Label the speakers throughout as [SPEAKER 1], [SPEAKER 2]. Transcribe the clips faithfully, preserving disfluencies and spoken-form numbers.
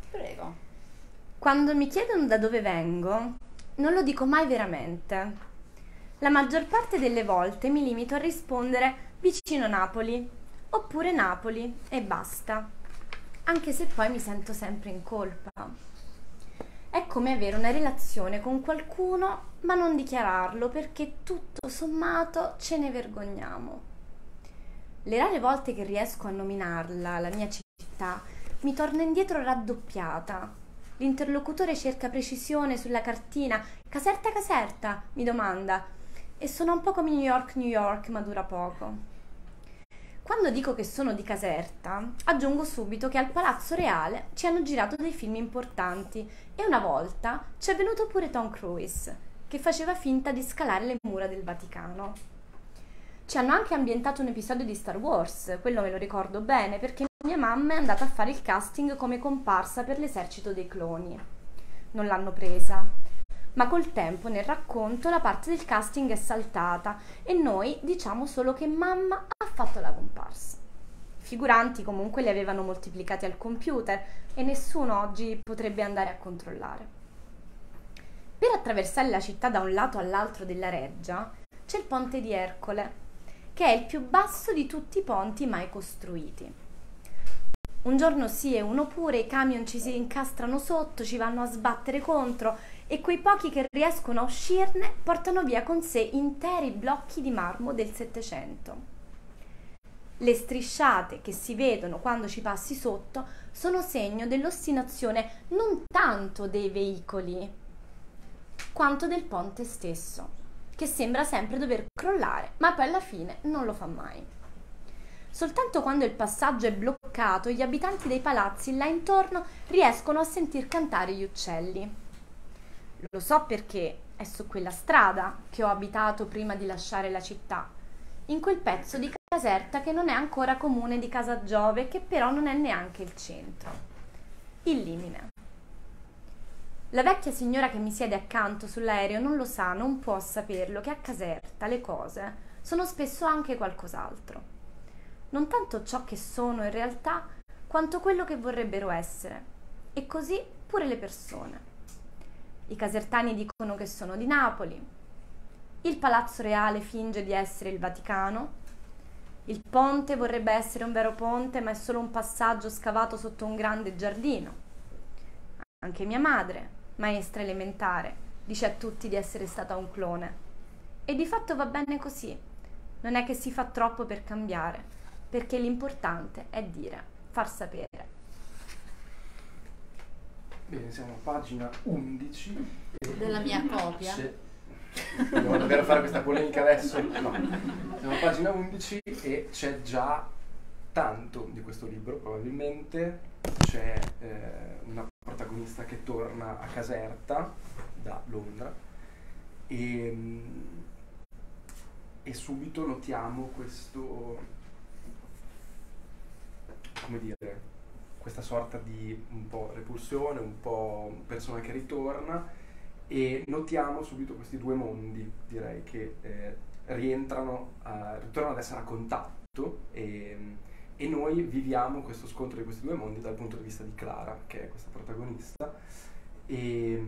[SPEAKER 1] Prego.
[SPEAKER 2] Quando mi chiedono da dove vengo, non lo dico mai veramente. La maggior parte delle volte mi limito a rispondere vicino Napoli, oppure Napoli e basta, anche se poi mi sento sempre in colpa. È come avere una relazione con qualcuno ma non dichiararlo perché tutto sommato ce ne vergogniamo. Le rare volte che riesco a nominarla, la mia città, mi torna indietro raddoppiata. L'interlocutore cerca precisione sulla cartina. Caserta, Caserta? Mi domanda. E suona un po' come New York, New York, ma dura poco. Quando dico che sono di Caserta, aggiungo subito che al Palazzo Reale ci hanno girato dei film importanti e una volta c'è venuto pure Tom Cruise, che faceva finta di scalare le mura del Vaticano. Ci hanno anche ambientato un episodio di Star Wars, quello me lo ricordo bene perché mia mamma è andata a fare il casting come comparsa per l'esercito dei cloni. Non l'hanno presa, ma col tempo nel racconto la parte del casting è saltata e noi diciamo solo che mamma ha fatto la comparsa. I figuranti comunque li avevano moltiplicati al computer e nessuno oggi potrebbe andare a controllare. Per attraversare la città da un lato all'altro della reggia c'è il ponte di Ercole, che è il più basso di tutti i ponti mai costruiti. Un giorno sì e uno pure, i camion ci si incastrano sotto, ci vanno a sbattere contro e quei pochi che riescono a uscirne portano via con sé interi blocchi di marmo del Settecento. Le strisciate che si vedono quando ci passi sotto sono segno dell'ostinazione non tanto dei veicoli, quanto del ponte stesso, che sembra sempre dover crollare, ma poi alla fine non lo fa mai. Soltanto quando il passaggio è bloccato, gli abitanti dei palazzi là intorno riescono a sentir cantare gli uccelli. Lo so perché è su quella strada che ho abitato prima di lasciare la città, in quel pezzo di Caserta che non è ancora comune di Casagiove, che però non è neanche il centro. Il Limine. La vecchia signora che mi siede accanto sull'aereo non lo sa, non può saperlo, che a Caserta le cose sono spesso anche qualcos'altro. Non tanto ciò che sono in realtà, quanto quello che vorrebbero essere. E così pure le persone. I casertani dicono che sono di Napoli. Il Palazzo Reale finge di essere il Vaticano. Il ponte vorrebbe essere un vero ponte, ma è solo un passaggio scavato sotto un grande giardino. Anche mia madre, maestra elementare, dice a tutti di essere stata un clone. E di fatto va bene così. Non è che si fa troppo per cambiare, perché l'importante è dire, far sapere.
[SPEAKER 3] Bene, siamo a pagina undici.
[SPEAKER 1] Della mia copia.
[SPEAKER 3] Sì. Dobbiamo davvero fare questa polemica adesso? No. Siamo a pagina undici e c'è già tanto di questo libro, probabilmente. C'è eh, una protagonista che torna a Caserta da Londra e, e subito notiamo questo, come dire, questa sorta di un po' repulsione, un po' persona che ritorna, e notiamo subito questi due mondi, direi, che eh, rientrano, a, ritornano ad essere a contatto e, e noi viviamo questo scontro di questi due mondi dal punto di vista di Clara, che è questa protagonista. E,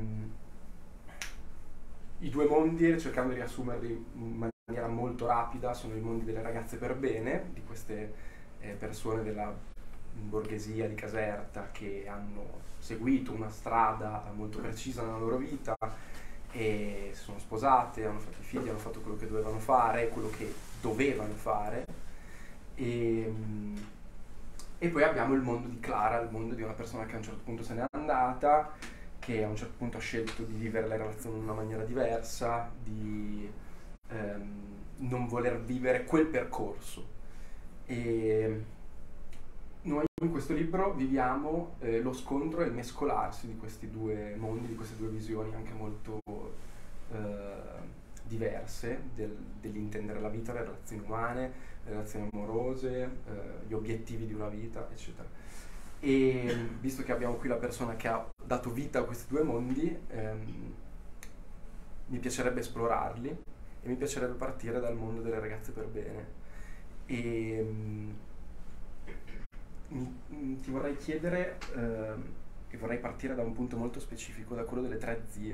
[SPEAKER 3] i due mondi, cercando di riassumerli in maniera molto rapida, sono i mondi delle ragazze per bene, di queste eh, persone della borghesia di Caserta che hanno seguito una strada molto precisa nella loro vita e si sono sposate, hanno fatto i figli, hanno fatto quello che dovevano fare, quello che dovevano fare. E, e poi abbiamo il mondo di Clara, il mondo di una persona che a un certo punto se n'è andata, che a un certo punto ha scelto di vivere la relazione in una maniera diversa, di ehm, non voler vivere quel percorso. E noi in questo libro viviamo eh, lo scontro e il mescolarsi di questi due mondi, di queste due visioni anche molto eh, diverse del, dell'intendere la vita, le relazioni umane, le relazioni amorose, eh, gli obiettivi di una vita, eccetera. E visto che abbiamo qui la persona che ha dato vita a questi due mondi, ehm, mi piacerebbe esplorarli e mi piacerebbe partire dal mondo delle ragazze per bene. E, Mi, ti vorrei chiedere, eh, e vorrei partire da un punto molto specifico, da quello delle tre zie.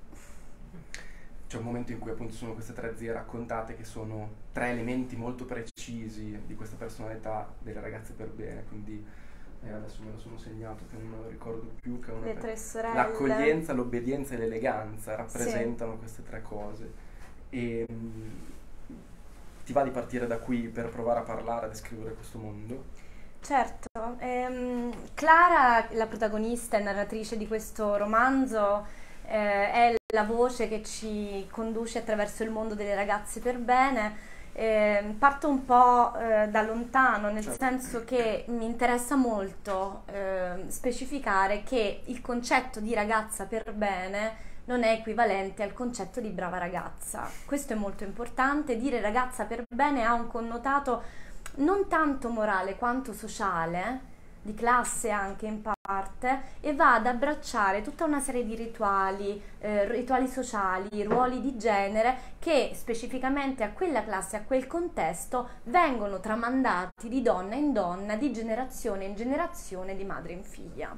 [SPEAKER 3] C'è un momento in cui appunto sono queste tre zie raccontate che sono tre elementi molto precisi di questa personalità delle ragazze per bene, quindi eh, adesso me lo sono segnato che non me lo ricordo più, che è una
[SPEAKER 2] Le tre sorelle.
[SPEAKER 3] l'accoglienza, l'obbedienza e l'eleganza rappresentano sì. queste tre cose. E mh, ti va di partire da qui per provare a parlare, a descrivere questo mondo?
[SPEAKER 2] Certo, ehm, Clara, la protagonista e narratrice di questo romanzo, eh, è la voce che ci conduce attraverso il mondo delle ragazze per bene. Eh, parto un po' eh, da lontano, nel certo. senso che mi interessa molto eh, specificare che il concetto di ragazza per bene non è equivalente al concetto di brava ragazza. Questo è molto importante. Dire ragazza per bene ha un connotato non tanto morale quanto sociale, di classe anche in parte, e va ad abbracciare tutta una serie di rituali, eh, rituali sociali, ruoli di genere che specificamente a quella classe, a quel contesto, vengono tramandati di donna in donna, di generazione in generazione, di madre in figlia.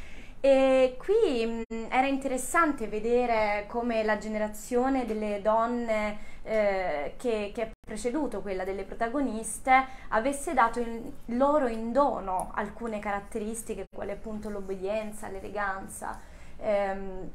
[SPEAKER 2] E qui mh, era interessante vedere come la generazione delle donne eh, che, che ha preceduto quella delle protagoniste avesse dato in, loro in dono alcune caratteristiche, quali appunto l'obbedienza, l'eleganza. Ehm,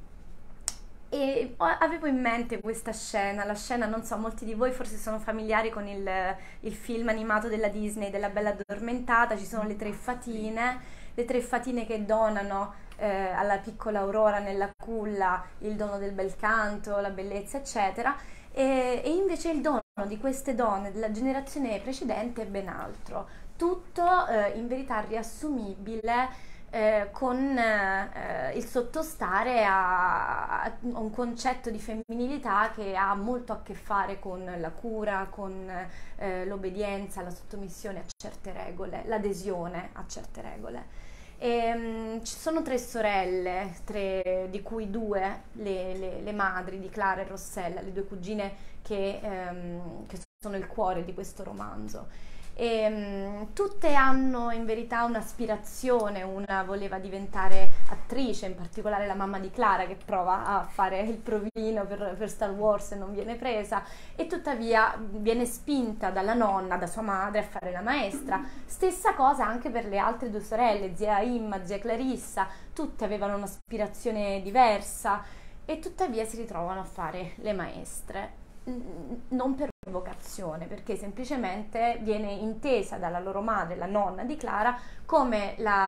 [SPEAKER 2] e avevo in mente questa scena, la scena, non so, molti di voi forse sono familiari con il, il film animato della Disney, della Bella Addormentata. Ci sono le tre fatine, le tre fatine che donano Eh, alla piccola Aurora nella culla il dono del bel canto, la bellezza eccetera, e, e invece il dono di queste donne della generazione precedente è ben altro, tutto eh, in verità riassumibile eh, con eh, il sottostare a, a un concetto di femminilità che ha molto a che fare con la cura, con eh, l'obbedienza, la sottomissione a certe regole, l'adesione a certe regole. E, um, ci sono tre sorelle, tre, di cui due le, le, le madri di Clara e Rossella, le due cugine che, um, che sono il cuore di questo romanzo. E, um, tutte hanno in verità un'aspirazione, una voleva diventare attrice, in particolare la mamma di Clara che prova a fare il provino per, per Star Wars e non viene presa, e tuttavia viene spinta dalla nonna, da sua madre, a fare la maestra. Stessa cosa anche per le altre due sorelle, zia Imma, zia Clarissa, tutte avevano un'aspirazione diversa e tuttavia si ritrovano a fare le maestre. Non per vocazione, perché semplicemente viene intesa dalla loro madre, la nonna di Clara, come la,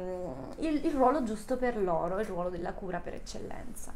[SPEAKER 2] il, il ruolo giusto per loro, il ruolo della cura per eccellenza.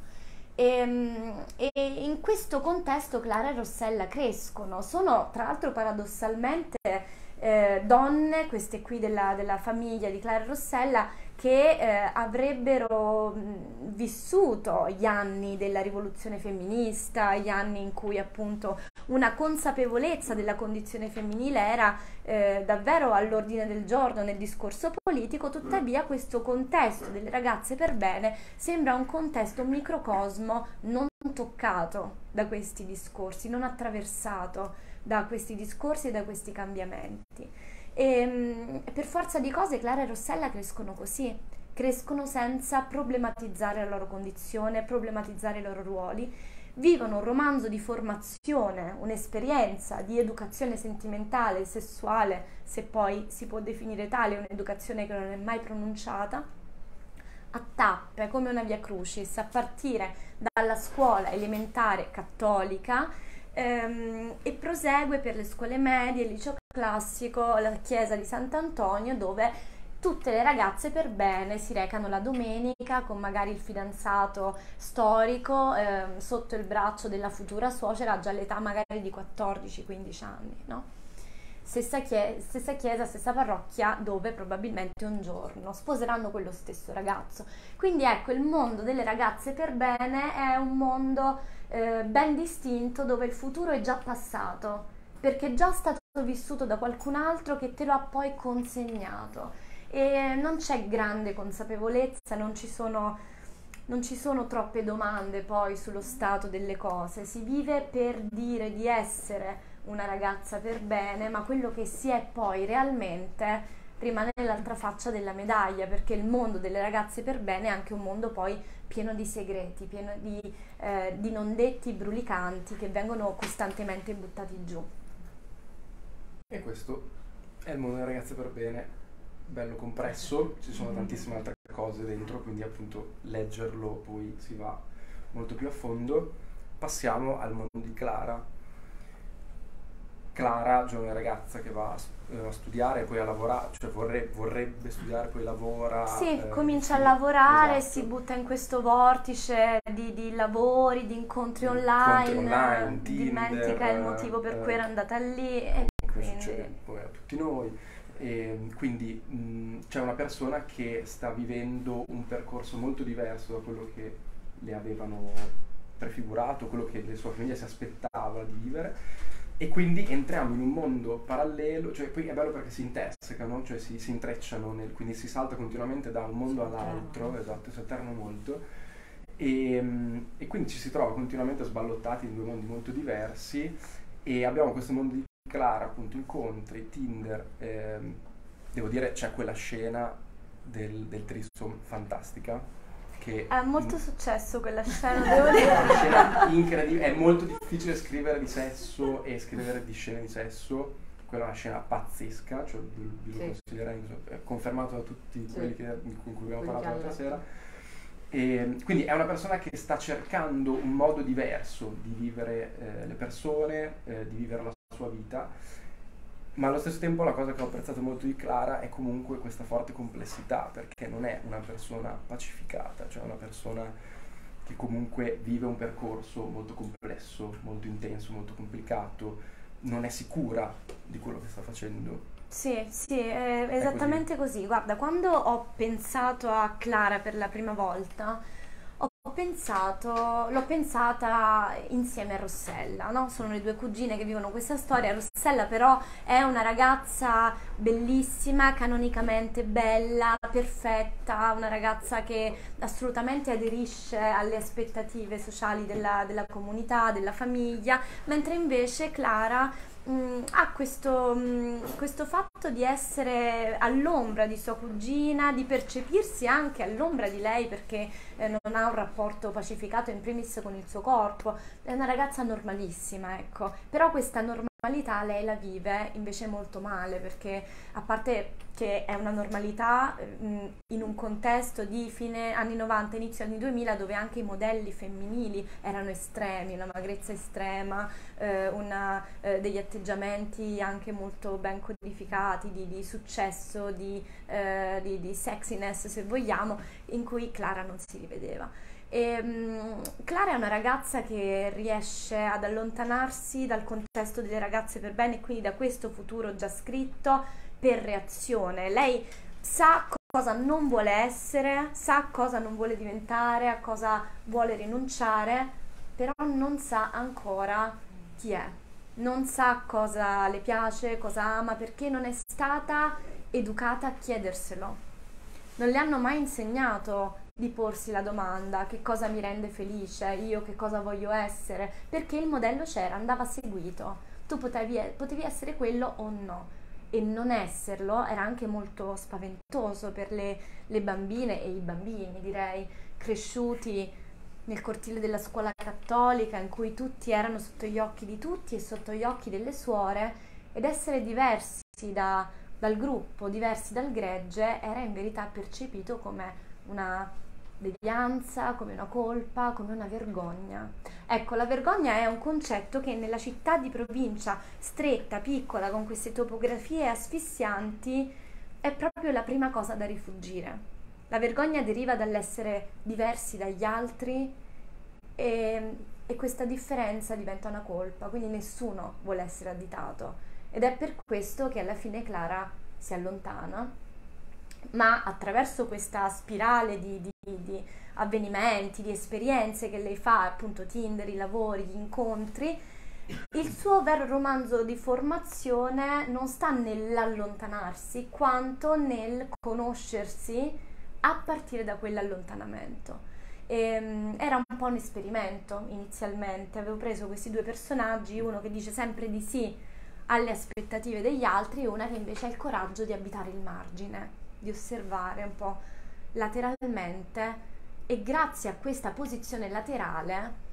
[SPEAKER 2] E, e in questo contesto Clara e Rossella crescono, sono tra l'altro paradossalmente eh, donne, queste qui della, della famiglia di Clara e Rossella, che eh, avrebbero mh, vissuto gli anni della rivoluzione femminista, gli anni in cui appunto una consapevolezza della condizione femminile era eh, davvero all'ordine del giorno nel discorso politico. Tuttavia questo contesto delle ragazze per bene sembra un contesto, un microcosmo non toccato da questi discorsi, non attraversato da questi discorsi e da questi cambiamenti. E per forza di cose Clara e Rossella crescono così, crescono senza problematizzare la loro condizione, problematizzare i loro ruoli, vivono un romanzo di formazione, un'esperienza di educazione sentimentale, sessuale, se poi si può definire tale, un'educazione che non è mai pronunciata, a tappe, come una via crucis, a partire dalla scuola elementare cattolica, Ehm, e prosegue per le scuole medie, il liceo classico, la chiesa di Sant'Antonio, dove tutte le ragazze per bene si recano la domenica con magari il fidanzato storico ehm, sotto il braccio della futura suocera, già all'età magari di quattordici quindici anni, no? Stessa chiesa, stessa chiesa, stessa parrocchia, dove probabilmente un giorno sposeranno quello stesso ragazzo. Quindi ecco, il mondo delle ragazze per bene è un mondo eh, ben distinto, dove il futuro è già passato, perché è già stato vissuto da qualcun altro che te lo ha poi consegnato, e non c'è grande consapevolezza, non ci sono, non ci sono troppe domande poi sullo stato delle cose. Si vive per dire di essere una ragazza per bene, ma quello che si è poi realmente rimane l'altra faccia della medaglia, perché il mondo delle ragazze per bene è anche un mondo poi pieno di segreti, pieno di, eh, di non detti brulicanti che vengono costantemente buttati giù.
[SPEAKER 3] E questo è il mondo delle ragazze per bene, bello compresso, ci sono tantissime altre cose dentro, quindi appunto leggerlo poi si va molto più a fondo. Passiamo al mondo di Clara. Clara, giovane ragazza che va a studiare e poi a lavorare, cioè vorrebbe, vorrebbe studiare, poi lavora.
[SPEAKER 2] Sì,
[SPEAKER 3] eh,
[SPEAKER 2] comincia
[SPEAKER 3] sì,
[SPEAKER 2] a lavorare,
[SPEAKER 3] esatto.
[SPEAKER 2] si butta in questo vortice di, di lavori, di incontri online,
[SPEAKER 3] Incontri online,
[SPEAKER 2] dimentica
[SPEAKER 3] Tinder,
[SPEAKER 2] il motivo per
[SPEAKER 3] eh,
[SPEAKER 2] cui era andata lì e
[SPEAKER 3] come
[SPEAKER 2] quindi...
[SPEAKER 3] succede poi a tutti noi. E quindi mh, c'è una persona che sta vivendo un percorso molto diverso da quello che le avevano prefigurato, quello che la sua famiglia si aspettava di vivere. E quindi entriamo in un mondo parallelo, cioè poi è bello perché si intersecano, cioè si, si intrecciano, nel, quindi si salta continuamente da un mondo all'altro, esatto, si alternano molto, e, e quindi ci si trova continuamente sballottati in due mondi molto diversi, e abbiamo questo mondo di Clara, appunto, incontri, Tinder, ehm, devo dire c'è quella scena del, del threesome fantastica, che
[SPEAKER 2] ha molto successo quella scena, devo dire.
[SPEAKER 3] è una scena incredibile, è molto difficile scrivere di sesso e scrivere di scene di sesso, quella è una scena pazzesca, cioè vi, vi lo
[SPEAKER 1] Sì.
[SPEAKER 3] consiglierei, insomma, è confermato da tutti
[SPEAKER 1] Sì.
[SPEAKER 3] quelli che, con cui abbiamo
[SPEAKER 1] Quelli
[SPEAKER 3] parlato
[SPEAKER 1] che
[SPEAKER 3] l'altra
[SPEAKER 1] hanno
[SPEAKER 3] sera. E quindi è una persona che sta cercando un modo diverso di vivere eh, le persone, eh, di vivere la sua vita, ma allo stesso tempo la cosa che ho apprezzato molto di Clara è comunque questa forte complessità, perché non è una persona pacificata, cioè una persona che comunque vive un percorso molto complesso, molto intenso, molto complicato, non è sicura di quello che sta facendo.
[SPEAKER 2] Sì, sì, è esattamente così. Guarda, quando ho pensato a Clara per la prima volta, ho pensato, l'ho pensata insieme a Rossella, no? Sono le due cugine che vivono questa storia. Rossella però è una ragazza bellissima, canonicamente bella, perfetta, una ragazza che assolutamente aderisce alle aspettative sociali della, della comunità, della famiglia, mentre invece Clara Mm, ha questo, mm, questo fatto di essere all'ombra di sua cugina, di percepirsi anche all'ombra di lei perché eh, non ha un rapporto pacificato in primis con il suo corpo. È una ragazza normalissima, ecco, però questa normalità lei la vive invece molto male, perché a parte che è una normalità mm, in un contesto di fine anni novanta, inizio anni duemila, dove anche i modelli femminili erano estremi, una magrezza estrema, eh, una, eh, degli atteggiamenti anche molto ben codificati di, di successo, di, eh, di, di sexiness se vogliamo, in cui Clara non si rivedeva. E, um, Clara è una ragazza che riesce ad allontanarsi dal contesto delle ragazze per bene e quindi da questo futuro già scritto per reazione. Lei sa cosa non vuole essere, sa cosa non vuole diventare, a cosa vuole rinunciare, però non sa ancora chi è, non sa cosa le piace, cosa ama, perché non è stata educata a chiederselo. Non le hanno mai insegnato di porsi la domanda: che cosa mi rende felice, io che cosa voglio essere, perché il modello c'era, andava seguito, tu potevi, potevi essere quello o no, e non esserlo era anche molto spaventoso per le, le bambine e i bambini, direi, cresciuti nel cortile della scuola cattolica in cui tutti erano sotto gli occhi di tutti e sotto gli occhi delle suore, ed essere diversi da, dal gruppo, diversi dal gregge, era in verità percepito come una devianza, come una colpa, come una vergogna. Ecco, la vergogna è un concetto che nella città di provincia stretta, piccola, con queste topografie asfissianti, è proprio la prima cosa da rifuggire. La vergogna deriva dall'essere diversi dagli altri e, e questa differenza diventa una colpa, quindi nessuno vuole essere additato. Ed è per questo che alla fine Clara si allontana, ma attraverso questa spirale di, di, di avvenimenti, di esperienze che lei fa, appunto Tinder, i lavori, gli incontri, il suo vero romanzo di formazione non sta nell'allontanarsi quanto nel conoscersi a partire da quell'allontanamento. E, era un po' un esperimento inizialmente, avevo preso questi due personaggi, uno che dice sempre di sì alle aspettative degli altri e una che invece ha il coraggio di abitare il margine, di osservare un po' lateralmente, e grazie a questa posizione laterale,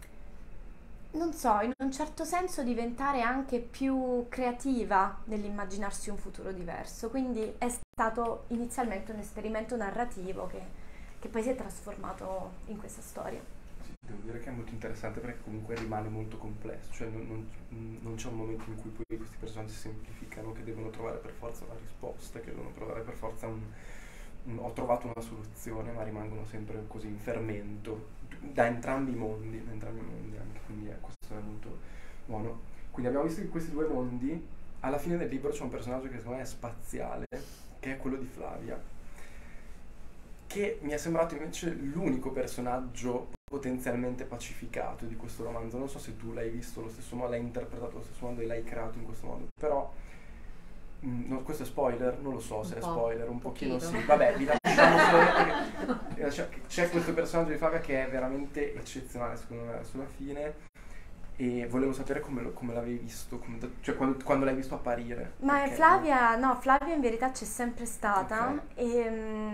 [SPEAKER 2] non so, in un certo senso diventare anche più creativa nell'immaginarsi un futuro diverso. Quindi è stato inizialmente un esperimento narrativo che, che poi si è trasformato in questa storia.
[SPEAKER 3] Sì, devo dire che è molto interessante perché comunque rimane molto complesso, cioè non, non, non c'è un momento in cui poi questi personaggi si semplificano, che devono trovare per forza una risposta, che devono trovare per forza un, un ho trovato una soluzione, ma rimangono sempre così in fermento da entrambi i mondi, da entrambi i mondi anche, quindi eh, questo è molto buono. Quindi abbiamo visto che questi due mondi, alla fine del libro c'è un personaggio che secondo me è spaziale, che è quello di Flavia, che mi è sembrato invece l'unico personaggio potenzialmente pacificato di questo romanzo. Non so se tu l'hai visto allo stesso modo, l'hai interpretato allo stesso modo e l'hai creato in questo modo, però mh, no, questo è spoiler, non lo so se è spoiler, un pochino sì, vabbè, vi lasciamo solo perché c'è questo personaggio di Flavia che è veramente eccezionale secondo me sulla fine, e volevo sapere come, lo, come l'avevi visto, come, cioè quando, quando l'hai visto apparire.
[SPEAKER 2] Ma
[SPEAKER 3] perché,
[SPEAKER 2] Flavia, no, Flavia in verità c'è sempre stata.
[SPEAKER 3] Okay.
[SPEAKER 2] E,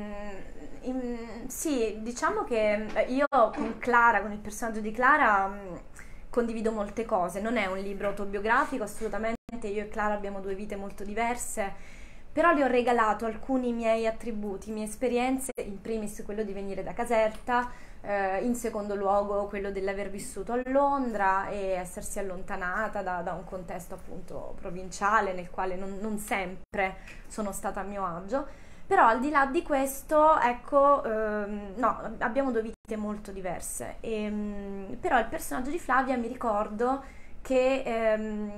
[SPEAKER 2] mm, in- sì, diciamo che io con Clara, con il personaggio di Clara, mm, condivido molte cose. Non è un libro autobiografico, assolutamente. Io e Clara abbiamo due vite molto diverse, però le ho regalato alcuni miei attributi, mie esperienze, in primis quello di venire da Caserta, eh, in secondo luogo quello dell'aver vissuto a Londra e essersi allontanata da, da un contesto appunto provinciale nel quale non, non sempre sono stata a mio agio. Però al di là di questo, ecco, ehm, no, abbiamo due vite molto diverse. E, mh, però il personaggio di Flavia mi ricordo che ehm,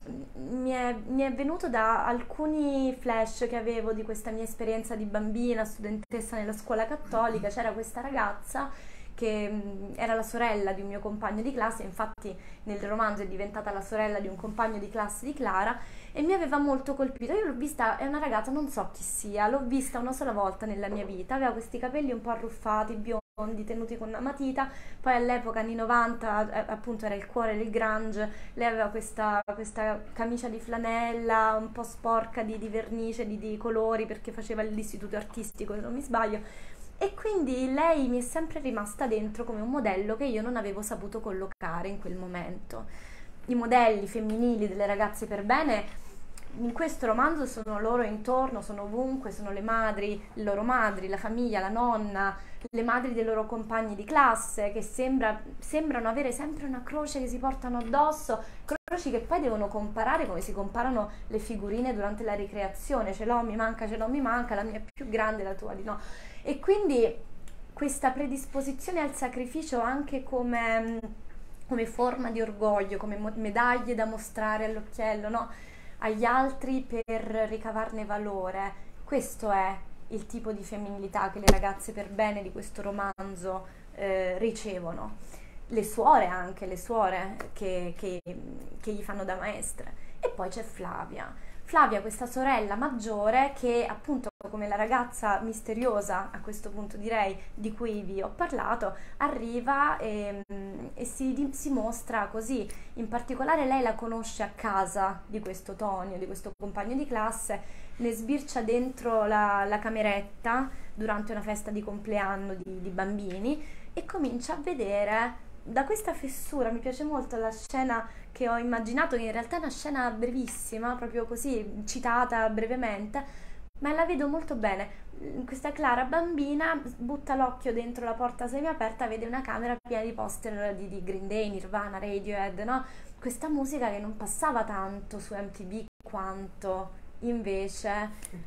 [SPEAKER 2] mi è, mi è venuto da alcuni flash che avevo di questa mia esperienza di bambina, studentessa nella scuola cattolica. C'era questa ragazza che mh, era la sorella di un mio compagno di classe, infatti nel romanzo è diventata la sorella di un compagno di classe di Clara, e mi aveva molto colpito. Io l'ho vista, è una ragazza, non so chi sia, l'ho vista una sola volta nella mia vita, aveva questi capelli un po' arruffati, biondi, tenuti con una matita, poi all'epoca anni novanta, eh, appunto era il cuore del grunge, lei aveva questa, questa camicia di flanella un po' sporca di, di vernice, di, di colori, perché faceva l'istituto artistico se non mi sbaglio. E quindi lei mi è sempre rimasta dentro come un modello che io non avevo saputo collocare in quel momento. I modelli femminili delle ragazze per bene in questo romanzo sono loro intorno, sono ovunque, sono le madri, le loro madri, la famiglia, la nonna, le madri dei loro compagni di classe, che sembra, sembrano avere sempre una croce che si portano addosso, croci che poi devono comparare come si comparano le figurine durante la ricreazione: ce l'ho, mi manca, ce l'ho, mi manca, la mia è più grande, la tua di no. E quindi questa predisposizione al sacrificio anche come, come forma di orgoglio, come medaglie da mostrare all'occhiello, no? Agli altri per ricavarne valore. Questo è il tipo di femminilità che le ragazze per bene di questo romanzo eh, ricevono. Le suore anche, le suore che, che, che gli fanno da maestre. E poi c'è Flavia. Flavia, questa sorella maggiore che appunto, come la ragazza misteriosa, a questo punto direi, di cui vi ho parlato, arriva e, e si, si mostra così. In particolare lei la conosce a casa di questo Tonio, di questo compagno di classe, ne sbircia dentro la, la cameretta durante una festa di compleanno di, di bambini e comincia a vedere da questa fessura. Mi piace molto la scena che ho immaginato, che in realtà è una scena brevissima, proprio così citata brevemente, ma la vedo molto bene. Questa Clara bambina butta l'occhio dentro la porta semiaperta, vede una camera piena di poster di, di Green Day, Nirvana, Radiohead, no? Questa musica che non passava tanto su M T V quanto invece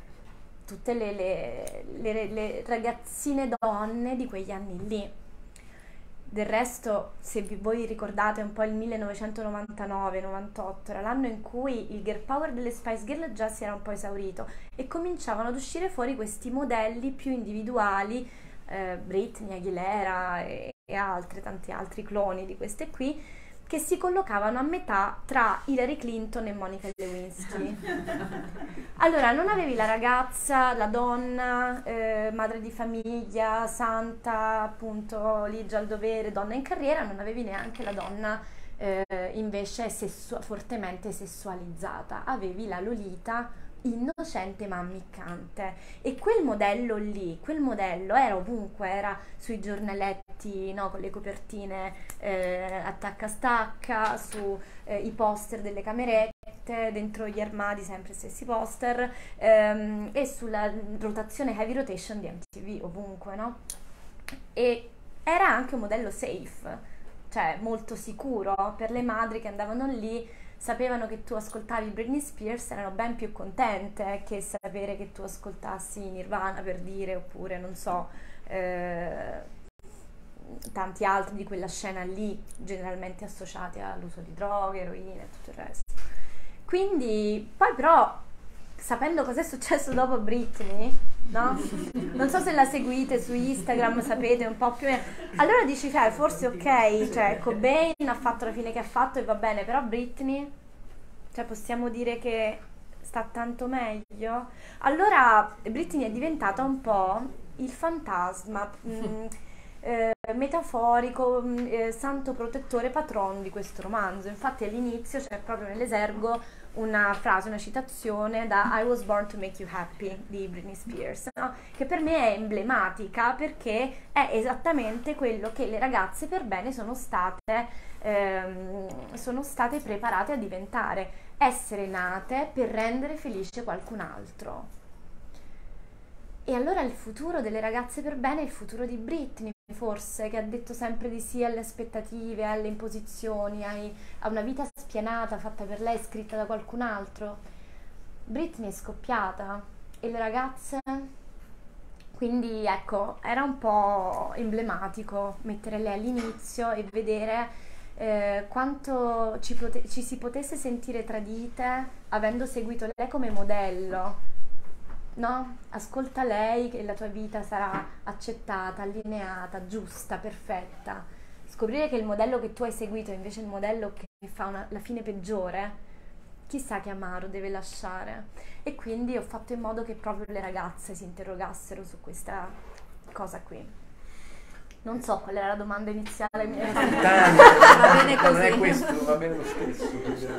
[SPEAKER 2] tutte le, le, le, le ragazzine donne di quegli anni lì. Del resto, se vi- voi ricordate un po' il millenovecentonovantanove novantotto, era l'anno in cui il girl power delle Spice Girl già si era un po' esaurito e cominciavano ad uscire fuori questi modelli più individuali, eh, Britney, Aguilera e, e altri, tanti altri cloni di queste qui, che si collocavano a metà tra Hillary Clinton e Monica Lewinsky. Allora, non avevi la ragazza, la donna, eh, madre di famiglia, santa, appunto, ligia al dovere, donna in carriera, non avevi neanche la donna eh, invece sessu- fortemente sessualizzata. Avevi la Lolita innocente ma ammiccante, e quel modello lì, quel modello era ovunque, era sui giornaletti, no, con le copertine eh, attacca stacca, su eh, i poster delle camerette, dentro gli armadi sempre stessi poster, ehm, e sulla rotazione heavy rotation di M T V ovunque, no? E era anche un modello safe, cioè molto sicuro per le madri che andavano lì. Sapevano che tu ascoltavi Britney Spears, erano ben più contente che sapere che tu ascoltassi Nirvana, per dire, oppure non so, eh, tanti altri di quella scena lì, generalmente associati all'uso di droghe, eroina e tutto il resto. Quindi poi però, sapendo cos'è successo dopo Britney, no? Non so se la seguite su Instagram, sapete un po' più. Allora dici, cioè, forse ok, cioè Cobain ha fatto la fine che ha fatto e va bene, però Britney, cioè possiamo dire che sta tanto meglio? Allora Britney è diventata un po' il fantasma mh, eh, metaforico, mh, eh, santo protettore patron di questo romanzo. Infatti all'inizio c'è proprio nell'esergo una frase, una citazione da I Was Born to Make You Happy di Britney Spears, no? Che per me è emblematica perché è esattamente quello che le ragazze per bene sono state, ehm, sono state preparate a diventare, essere nate per rendere felice qualcun altro. E allora il futuro delle ragazze per bene è il futuro di Britney, forse, che ha detto sempre di sì alle aspettative, alle imposizioni, ai, a una vita spianata fatta per lei, scritta da qualcun altro. Britney è scoppiata e le ragazze, quindi ecco, era un po' emblematico mettere lei all'inizio e vedere eh, quanto ci, pote- ci si potesse sentire tradite avendo seguito lei come modello. No? Ascolta lei che la tua vita sarà accettata, allineata, giusta, perfetta. Scoprire che il modello che tu hai seguito è invece il modello che fa una, la fine peggiore, chissà che amaro deve lasciare. E quindi ho fatto in modo che proprio le ragazze si interrogassero su questa cosa qui. Non so qual era la domanda iniziale.
[SPEAKER 1] Va bene così.
[SPEAKER 3] Non è questo, va bene lo stesso.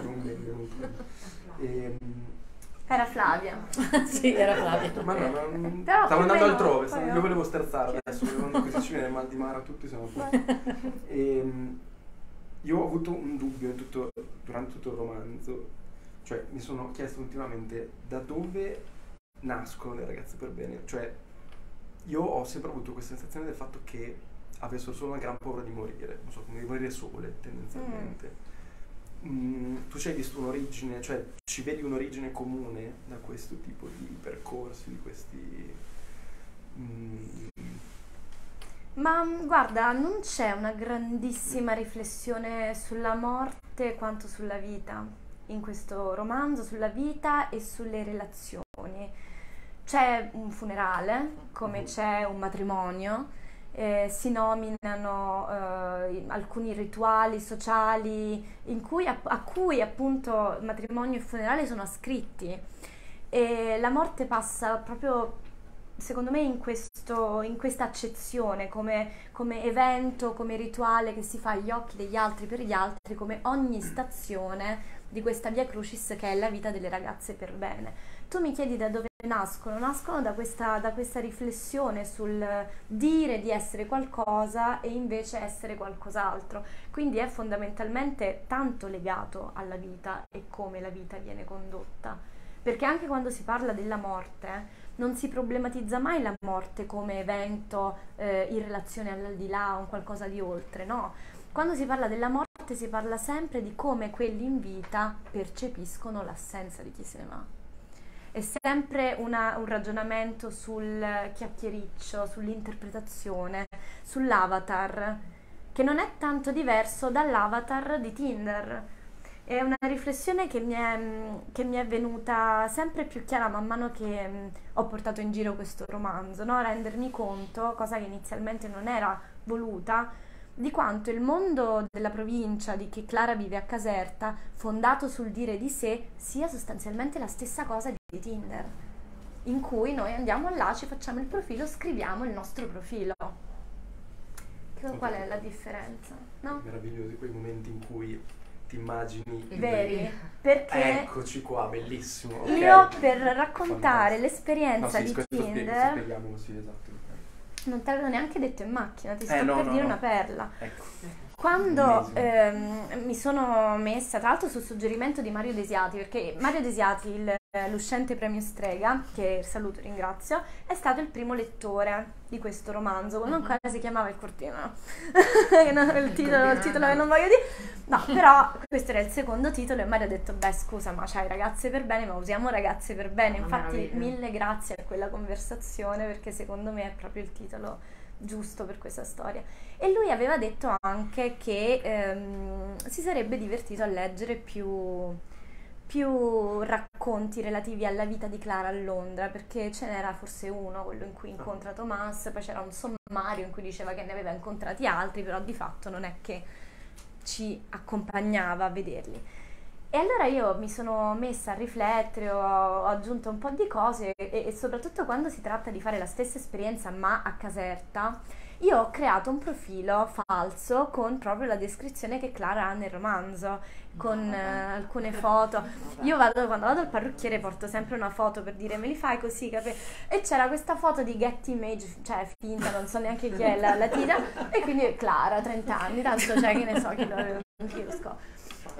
[SPEAKER 3] E,
[SPEAKER 2] Era Flavia.
[SPEAKER 1] Sì, era Flavia.
[SPEAKER 3] ma no, non,
[SPEAKER 2] Però
[SPEAKER 3] stavo
[SPEAKER 2] più o
[SPEAKER 3] andando
[SPEAKER 2] meno,
[SPEAKER 3] altrove,
[SPEAKER 2] poi
[SPEAKER 3] io
[SPEAKER 2] no.
[SPEAKER 3] volevo sterzare adesso, quando così ci viene mal di mare a tutti, siamo a posto. E, io ho avuto un dubbio in tutto, durante tutto il romanzo, cioè mi sono chiesto ultimamente da dove nascono le ragazze per bene, cioè io ho sempre avuto questa sensazione del fatto che avessero solo una gran paura di morire, non so, come di morire sole tendenzialmente. Mm. Mm, tu ci hai visto un'origine, cioè ci vedi un'origine comune da questo tipo di percorsi, di questi... Mm.
[SPEAKER 2] Ma guarda, non c'è una grandissima riflessione sulla morte quanto sulla vita in questo romanzo, sulla vita e sulle relazioni. C'è un funerale, come c'è un matrimonio, eh, si nominano eh, alcuni rituali sociali in cui, a, a cui appunto matrimonio e funerale sono ascritti, e la morte passa proprio, secondo me, in, questo, in questa accezione come, come evento, come rituale che si fa agli occhi degli altri per gli altri, come ogni stazione di questa via crucis che è la vita delle ragazze per bene. Tu mi chiedi da dove nascono? Nascono da questa, da questa riflessione sul dire di essere qualcosa e invece essere qualcos'altro. Quindi è fondamentalmente tanto legato alla vita e come la vita viene condotta. Perché anche quando si parla della morte non si problematizza mai la morte come evento eh, in relazione all'aldilà o un qualcosa di oltre, no? Quando si parla della morte si parla sempre di come quelli in vita percepiscono l'assenza di chi se ne va. È sempre una, un ragionamento sul chiacchiericcio, sull'interpretazione, sull'avatar, che non è tanto diverso dall'avatar di Tinder. È una riflessione che mi è, che mi è venuta sempre più chiara man mano che mh, ho portato in giro questo romanzo, no? Rendermi conto, cosa che inizialmente non era voluta, di quanto il mondo della provincia di che Clara vive a Caserta, fondato sul dire di sé, sia sostanzialmente la stessa cosa di Tinder, in cui noi andiamo là, ci facciamo il profilo, scriviamo il nostro profilo. Qual è la differenza? No?
[SPEAKER 3] Meravigliosi quei momenti in cui ti immagini il
[SPEAKER 2] Veri? Perché
[SPEAKER 3] Eccoci qua, bellissimo. ok.
[SPEAKER 2] io per raccontare
[SPEAKER 3] Fantastico.
[SPEAKER 2] l'esperienza
[SPEAKER 3] No, sì,
[SPEAKER 2] di
[SPEAKER 3] questo spieghi-
[SPEAKER 2] Tinder
[SPEAKER 3] spieghiamolo, sì, esatto.
[SPEAKER 2] non te l'avevo neanche detto in macchina, ti
[SPEAKER 3] Eh,
[SPEAKER 2] sto
[SPEAKER 3] no,
[SPEAKER 2] per
[SPEAKER 3] no,
[SPEAKER 2] dire
[SPEAKER 3] no.
[SPEAKER 2] una perla.
[SPEAKER 3] Ecco.
[SPEAKER 2] Quando
[SPEAKER 3] Bellissimo.
[SPEAKER 2] ehm, mi sono messa, tra l'altro sul suggerimento di Mario Desiati, perché Mario Desiati, il- l'uscente premio Strega, che saluto e ringrazio, è stato il primo lettore di questo romanzo, non ancora si chiamava Il Cortino, no? No, il, titolo, il titolo che non voglio dire, no, però questo era il secondo titolo e Mario ha detto, beh scusa, ma c'hai Ragazze per bene, ma usiamo Ragazze per bene,
[SPEAKER 1] Una
[SPEAKER 2] infatti
[SPEAKER 1] meraviglia.
[SPEAKER 2] mille grazie a quella conversazione perché secondo me è proprio il titolo giusto per questa storia. E lui aveva detto anche che ehm, si sarebbe divertito a leggere più, più racconti relativi alla vita di Clara a Londra, perché ce n'era forse uno, quello in cui incontra Thomas, poi c'era un sommario in cui diceva che ne aveva incontrati altri, però di fatto non è che ci accompagnava a vederli. E allora io mi sono messa a riflettere, ho, ho aggiunto un po' di cose e, e soprattutto quando si tratta di fare la stessa esperienza ma a Caserta, io ho creato un profilo falso con proprio la descrizione che Clara ha nel romanzo, con eh, alcune foto. Io vado, quando vado al parrucchiere porto sempre una foto per dire me li fai così, capi? E c'era questa foto di Getty Image, cioè finta, non so neanche chi è la, la tira, e quindi Clara, trenta anni, tanto cioè che ne so chi lo aveva, chi lo scopre.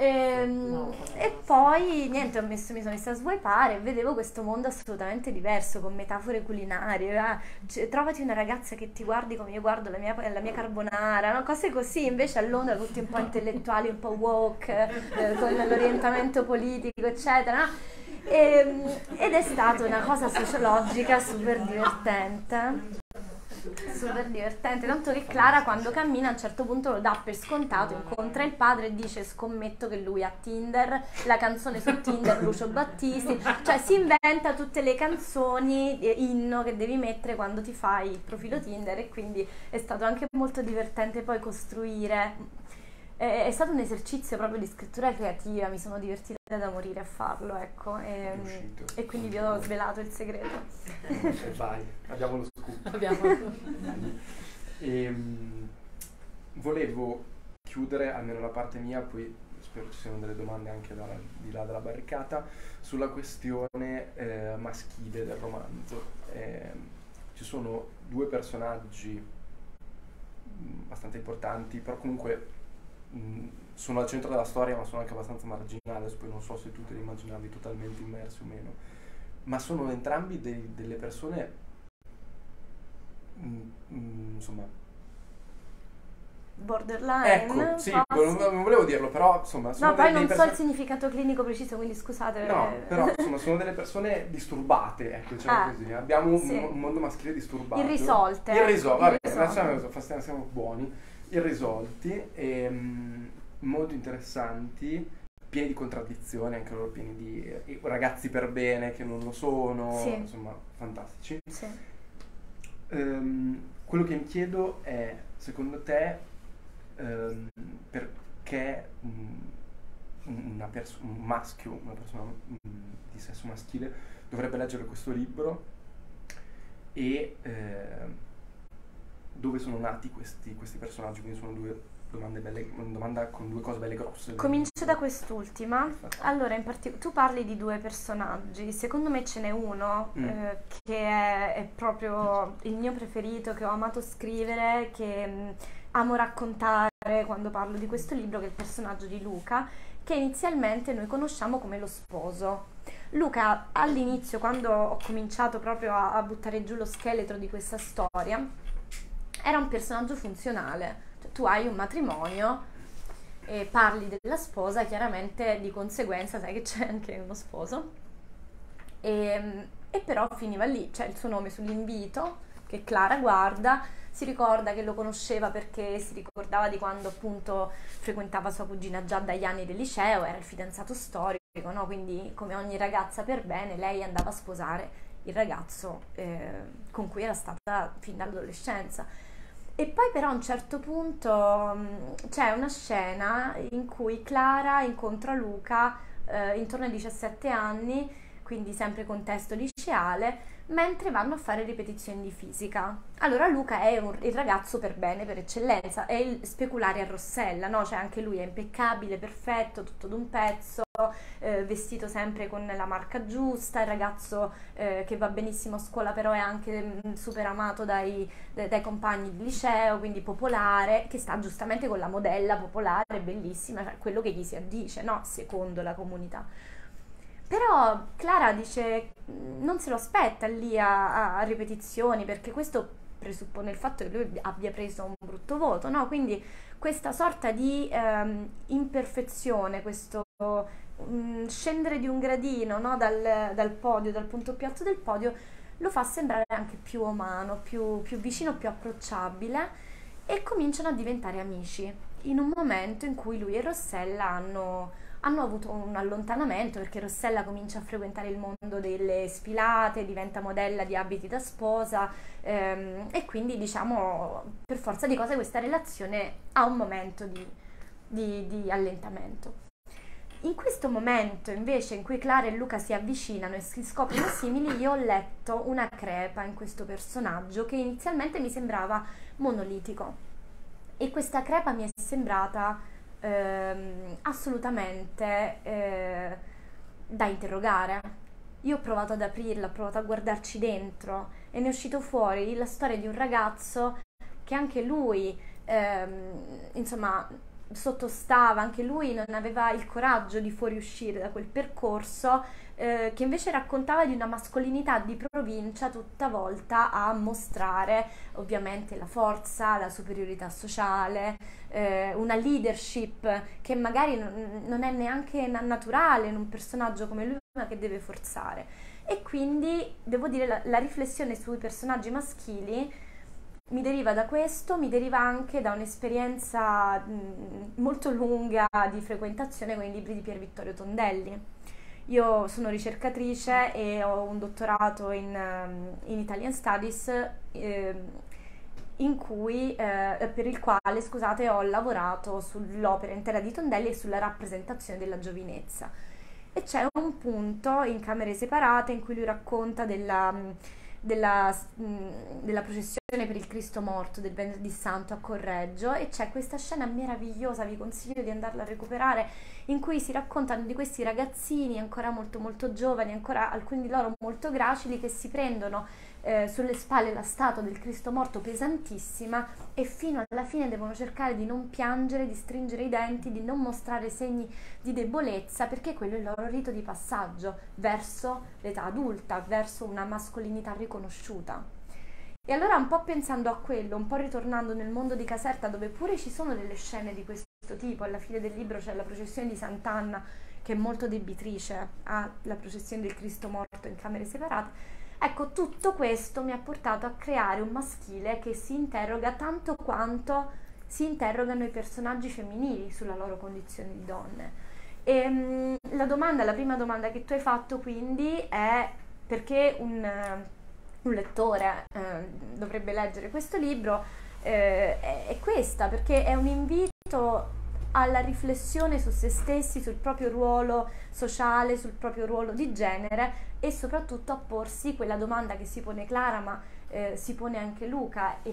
[SPEAKER 2] Ehm, e poi niente, ho messo, mi sono messa a swipeare e vedevo questo mondo assolutamente diverso, con metafore culinarie, ah, cioè, trovati una ragazza che ti guardi come io guardo la mia, la mia carbonara, no? Cose così. Invece a Londra tutti un po' intellettuali, un po' woke, eh, con l'orientamento politico eccetera, no? E, ed è stata una cosa sociologica super divertente. Super divertente, tanto che Clara quando cammina a un certo punto lo dà per scontato, incontra il padre e dice scommetto che lui ha Tinder, la canzone su Tinder Lucio Battisti, cioè si inventa tutte le canzoni eh, inno che devi mettere quando ti fai il profilo Tinder e quindi è stato anche molto divertente poi costruire. È, è stato un esercizio proprio di scrittura creativa, mi sono divertita da morire a farlo, ecco, e,
[SPEAKER 3] Riuscito.
[SPEAKER 2] e quindi vi ho svelato il segreto.
[SPEAKER 3] E vai, abbiamo lo scoop.
[SPEAKER 1] Abbiamo.
[SPEAKER 3] Ehm, volevo chiudere, almeno la parte mia, poi spero ci siano delle domande anche da, di là della barricata, sulla questione eh, maschile del romanzo. Ehm, ci sono due personaggi mh, abbastanza importanti, però comunque mh, sono al centro della storia, ma sono anche abbastanza marginali, adesso poi non so se tu te li immaginavi totalmente immersi o meno, ma sono entrambi dei- delle persone, mh, mh, insomma,
[SPEAKER 2] Borderline,
[SPEAKER 3] ecco, sì,
[SPEAKER 2] forse.
[SPEAKER 3] non, non volevo dirlo, però insomma, sono
[SPEAKER 2] No, poi
[SPEAKER 3] dei- dei
[SPEAKER 2] non so
[SPEAKER 3] perso-
[SPEAKER 2] il significato clinico preciso, quindi scusate.
[SPEAKER 3] No,
[SPEAKER 2] eh.
[SPEAKER 3] però insomma sono delle persone disturbate, ecco, diciamo
[SPEAKER 2] Ah,
[SPEAKER 3] così. Abbiamo un,
[SPEAKER 2] sì.
[SPEAKER 3] un mondo maschile disturbato.
[SPEAKER 2] Irrisolte,
[SPEAKER 3] Irrisolte,
[SPEAKER 2] ecco,
[SPEAKER 3] vabbè,
[SPEAKER 2] irrisolte.
[SPEAKER 3] lasciamo, stiamo, siamo buoni. Irrisolti, e, mm, molto interessanti, pieni di contraddizioni, anche loro pieni di eh, ragazzi per bene che non lo sono,
[SPEAKER 2] Sì.
[SPEAKER 3] insomma, fantastici.
[SPEAKER 2] Sì.
[SPEAKER 3] Ehm, quello che mi chiedo è, secondo te, ehm, perché mm, una pers- un maschio, una persona mm, di sesso maschile dovrebbe leggere questo libro e eh, dove sono nati questi, questi personaggi? Quindi sono due domande belle, una domanda con due cose belle grosse.
[SPEAKER 2] Comincio da quest'ultima.
[SPEAKER 3] Perfetto.
[SPEAKER 2] Allora, in partic- tu parli di due personaggi, secondo me ce n'è uno
[SPEAKER 3] Mm.
[SPEAKER 2] eh, che è, è proprio il mio preferito, che ho amato scrivere, che mh, amo raccontare quando parlo di questo libro, che è il personaggio di Luca, che inizialmente noi conosciamo come lo sposo. Luca, all'inizio, quando ho cominciato proprio a, a buttare giù lo scheletro di questa storia, era un personaggio funzionale. Cioè, tu hai un matrimonio e parli della sposa, chiaramente di conseguenza sai che c'è anche uno sposo. E, e però finiva lì, c'è il suo nome sull'invito che Clara guarda, si ricorda che lo conosceva perché si ricordava di quando appunto frequentava sua cugina già dagli anni del liceo, era il fidanzato storico, no? Quindi come ogni ragazza per bene lei andava a sposare il ragazzo eh, con cui era stata fin dall'adolescenza. E poi però a un certo punto mh, c'è una scena in cui Clara incontra Luca eh, intorno ai diciassette anni, quindi sempre contesto liceale, mentre vanno a fare ripetizioni di fisica. Allora Luca è un, il ragazzo per bene, per eccellenza, è il speculare a Rossella, no? Cioè anche lui è impeccabile, perfetto, tutto d'un pezzo, eh, vestito sempre con la marca giusta, il ragazzo eh, che va benissimo a scuola però è anche mh, super amato dai, dai, dai compagni di liceo, quindi popolare, che sta giustamente con la modella popolare, bellissima, cioè quello che gli si addice, no? Secondo la comunità. Però Clara dice non se lo aspetta lì a, a ripetizioni, perché questo presuppone il fatto che lui abbia preso un brutto voto, no? Quindi questa sorta di ehm, imperfezione, questo mh, scendere di un gradino, no? dal, dal podio, dal punto più alto del podio, lo fa sembrare anche più umano, più, più vicino, più approcciabile, e cominciano a diventare amici in un momento in cui lui e Rossella hanno hanno avuto un allontanamento, perché Rossella comincia a frequentare il mondo delle sfilate, diventa modella di abiti da sposa, ehm, e quindi diciamo per forza di cose questa relazione ha un momento di, di, di allentamento. In questo momento invece in cui Clara e Luca si avvicinano e si scoprono simili, io ho letto una crepa in questo personaggio che inizialmente mi sembrava monolitico, e questa crepa mi è sembrata Ehm, assolutamente eh, da interrogare. Io ho provato ad aprirla, ho provato a guardarci dentro, e ne è uscito fuori la storia di un ragazzo che anche lui ehm, insomma sottostava, anche lui non aveva il coraggio di fuoriuscire da quel percorso, eh, che invece raccontava di una mascolinità di provincia tutta volta a mostrare ovviamente la forza, la superiorità sociale, eh, una leadership che magari non, non è neanche naturale in un personaggio come lui, ma che deve forzare. E quindi devo dire la, la riflessione sui personaggi maschili mi deriva da questo, mi deriva anche da un'esperienza mh, molto lunga di frequentazione con i libri di Pier Vittorio Tondelli. Io sono ricercatrice e ho un dottorato in, in Italian Studies, eh, in cui, eh, per il quale scusate, ho lavorato sull'opera intera di Tondelli e sulla rappresentazione della giovinezza. E c'è un punto in Camere separate in cui lui racconta della... Della, della processione per il Cristo morto del Venerdì Santo a Correggio, e c'è questa scena meravigliosa, vi consiglio di andarla a recuperare, in cui si raccontano di questi ragazzini ancora molto molto giovani, ancora alcuni di loro molto gracili, che si prendono eh, sulle spalle la statua del Cristo morto pesantissima, e fino alla fine devono cercare di non piangere, di stringere i denti, di non mostrare segni di debolezza, perché quello è il loro rito di passaggio verso l'età adulta, verso una mascolinità riconosciuta. E allora, un po' pensando a quello, un po' ritornando nel mondo di Caserta, dove pure ci sono delle scene di questo tipo, alla fine del libro c'è la processione di Sant'Anna che è molto debitrice alla processione del Cristo morto in Camere separate. Ecco, tutto questo mi ha portato a creare un maschile che si interroga tanto quanto si interrogano i personaggi femminili sulla loro condizione di donne. E mh, la domanda, la prima domanda che tu hai fatto quindi è perché un, un lettore eh, dovrebbe leggere questo libro, eh, è, è questa, perché è un invito alla riflessione su se stessi, sul proprio ruolo sociale, sul proprio ruolo di genere, e soprattutto a porsi quella domanda che si pone Clara, ma eh, si pone anche Luca, e,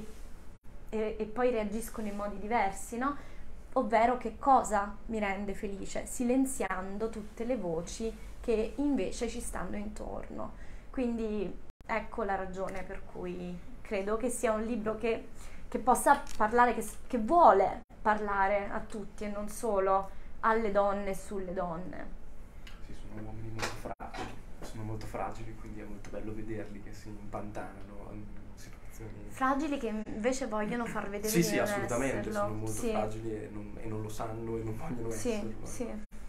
[SPEAKER 2] e, e poi reagiscono in modi diversi, no? Ovvero, che cosa mi rende felice, silenziando tutte le voci che invece ci stanno intorno. Quindi ecco la ragione per cui credo che sia un libro che, che possa parlare, che, che vuole parlare a tutti e non solo alle donne e sulle donne.
[SPEAKER 3] Sì, sono uomini molto fragili, sono molto fragili, quindi è molto bello vederli che si impantanano in situazioni...
[SPEAKER 2] Fragili che invece vogliono far vedere
[SPEAKER 3] sì,
[SPEAKER 2] di
[SPEAKER 3] sì,
[SPEAKER 2] non
[SPEAKER 3] assolutamente,
[SPEAKER 2] esserlo.
[SPEAKER 3] sono molto
[SPEAKER 2] Sì.
[SPEAKER 3] fragili e non, e non lo sanno e non vogliono
[SPEAKER 2] Sì,
[SPEAKER 3] esserlo.
[SPEAKER 2] sì.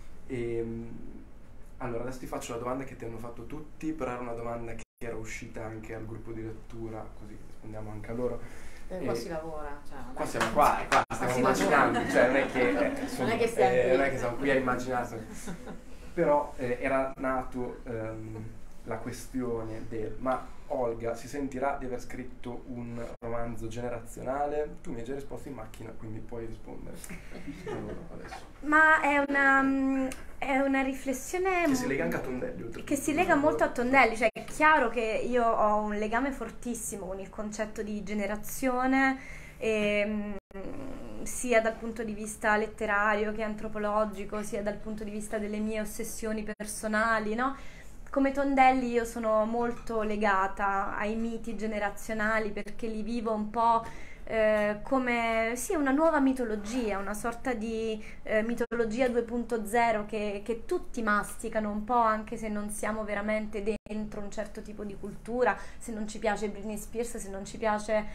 [SPEAKER 3] E, allora, adesso ti faccio la domanda che ti hanno fatto tutti, però era una domanda che era uscita anche al gruppo di lettura, così rispondiamo anche a loro.
[SPEAKER 4] Eh, qua si lavora, cioè,
[SPEAKER 3] Qua siamo qua, qua stiamo
[SPEAKER 4] si
[SPEAKER 3] immaginando,
[SPEAKER 4] lavora.
[SPEAKER 3] cioè non è che, eh, insomma,
[SPEAKER 4] Non è che stiamo
[SPEAKER 3] eh,
[SPEAKER 4] qui.
[SPEAKER 3] non è che siamo qui a immaginare, però eh, era nato ehm, la questione del ma Olga si sentirà di aver scritto un romanzo generazionale? Tu mi hai già risposto in macchina, quindi puoi rispondere. Allora, adesso.
[SPEAKER 2] Ma è una, è una riflessione
[SPEAKER 3] Che si lega anche a Tondelli, oltre
[SPEAKER 2] che si lega molto a Tondelli, cioè è chiaro che io ho un legame fortissimo con il concetto di generazione, e, sia dal punto di vista letterario che antropologico, sia dal punto di vista delle mie ossessioni personali, no? Come Tondelli io sono molto legata ai miti generazionali perché li vivo un po' eh, come sì, una nuova mitologia, una sorta di eh, mitologia due punto zero che, che tutti masticano un po', anche se non siamo veramente dentro un certo tipo di cultura, se non ci piace Britney Spears, se non ci piace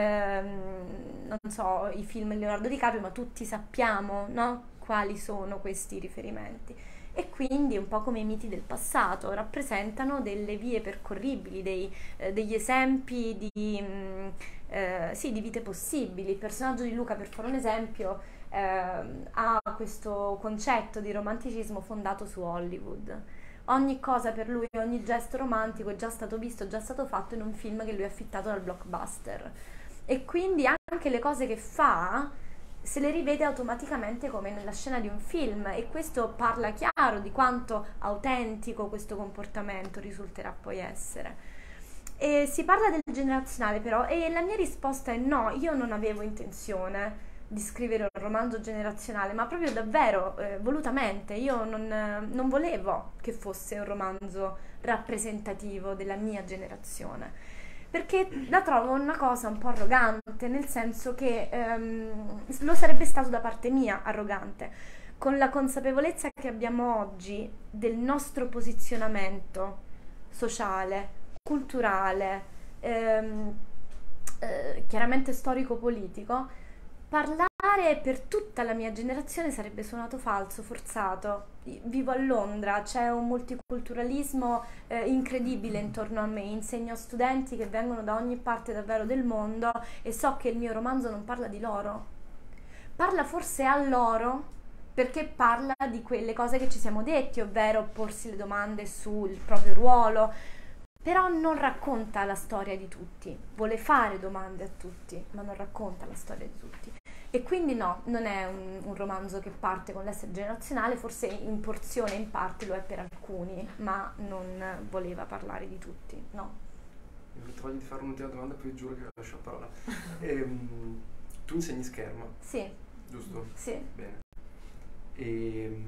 [SPEAKER 2] ehm, non so, i film di Leonardo DiCaprio, ma tutti sappiamo, no? Quali sono questi riferimenti. E quindi un po' come i miti del passato rappresentano delle vie percorribili, dei, eh, degli esempi di, mh, eh, sì, di vite possibili. Il personaggio di Luca, per fare un esempio, eh, ha questo concetto di romanticismo fondato su Hollywood. Ogni cosa per lui, ogni gesto romantico è già stato visto, è già stato fatto in un film che lui ha affittato dal blockbuster. E quindi anche le cose che fa se le rivede automaticamente come nella scena di un film, e questo parla chiaro di quanto autentico questo comportamento risulterà poi essere. E si parla del generazionale però, e la mia risposta è no, io non avevo intenzione di scrivere un romanzo generazionale, ma proprio davvero, eh, volutamente, io non, non volevo che fosse un romanzo rappresentativo della mia generazione, perché la trovo una cosa un po' arrogante, nel senso che ehm, lo sarebbe stato da parte mia arrogante, con la consapevolezza che abbiamo oggi del nostro posizionamento sociale, culturale, ehm, eh, chiaramente storico-politico. Parlare per tutta la mia generazione sarebbe suonato falso, forzato. Vivo a Londra, c'è un multiculturalismo eh, incredibile intorno a me, insegno a studenti che vengono da ogni parte davvero del mondo e so che il mio romanzo non parla di loro. Parla forse a loro perché parla di quelle cose che ci siamo detti, ovvero porsi le domande sul proprio ruolo, però non racconta la storia di tutti, vuole fare domande a tutti, ma non racconta la storia di tutti. E quindi no, non è un, un romanzo che parte con l'essere generazionale, forse in porzione, in parte lo è per alcuni, ma non voleva parlare di tutti, no.
[SPEAKER 3] Mi voglio di fare un'ultima domanda, poi giuro che lascio la parola. ehm, tu insegni scherma?
[SPEAKER 2] Sì.
[SPEAKER 3] Giusto?
[SPEAKER 2] Sì.
[SPEAKER 3] Bene. E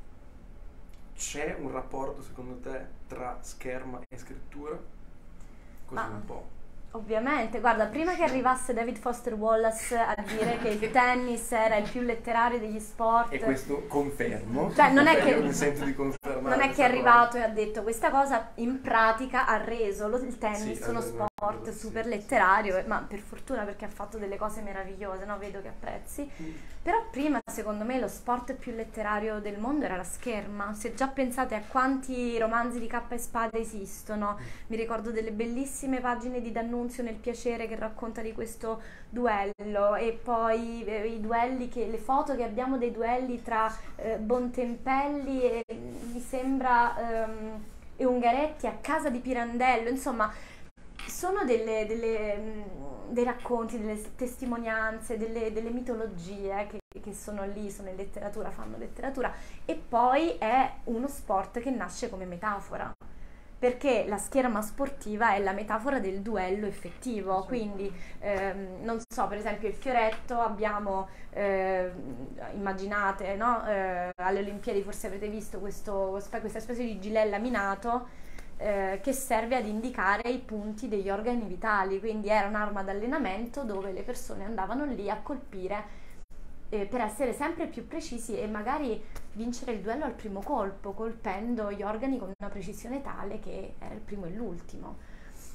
[SPEAKER 3] c'è un rapporto secondo te tra scherma e scrittura? Così
[SPEAKER 2] Ma,
[SPEAKER 3] un po'.
[SPEAKER 2] Ovviamente, guarda, prima che arrivasse David Foster Wallace a dire che il tennis era il più letterario degli sport,
[SPEAKER 3] e questo confermo,
[SPEAKER 2] cioè non è che
[SPEAKER 3] io mi sento di confermare,
[SPEAKER 2] non è che è arrivato e ha detto questa cosa, in pratica ha reso lo- il tennis
[SPEAKER 3] Sì,
[SPEAKER 2] uno
[SPEAKER 3] ha reso una
[SPEAKER 2] sport
[SPEAKER 3] cosa, sì,
[SPEAKER 2] super
[SPEAKER 3] sì,
[SPEAKER 2] letterario, ma per fortuna, perché ha fatto delle cose meravigliose, no? Vedo che apprezzi. Però prima, secondo me, lo sport più letterario del mondo era la scherma. Se già pensate a quanti romanzi di Cappa e Spada esistono, mi ricordo delle bellissime pagine di D'Annunzio nel Piacere che racconta di questo duello, e poi eh, i duelli che, le foto che abbiamo dei duelli tra eh, Bontempelli e mi sembra ehm, e Ungaretti a casa di Pirandello, insomma sono delle, delle, mh, dei racconti, delle testimonianze, delle, delle mitologie che, che sono lì, sono in letteratura, fanno letteratura, e poi è uno sport che nasce come metafora, perché la scherma sportiva è la metafora del duello effettivo, quindi ehm, non so, per esempio il fioretto abbiamo, eh, immaginate, no? Eh, alle Olimpiadi forse avrete visto questo, questa specie di gilet laminato eh, che serve ad indicare i punti degli organi vitali, quindi era un'arma d'allenamento dove le persone andavano lì a colpire eh, per essere sempre più precisi e magari vincere il duello al primo colpo, colpendo gli organi con una precisione tale che era il primo e l'ultimo.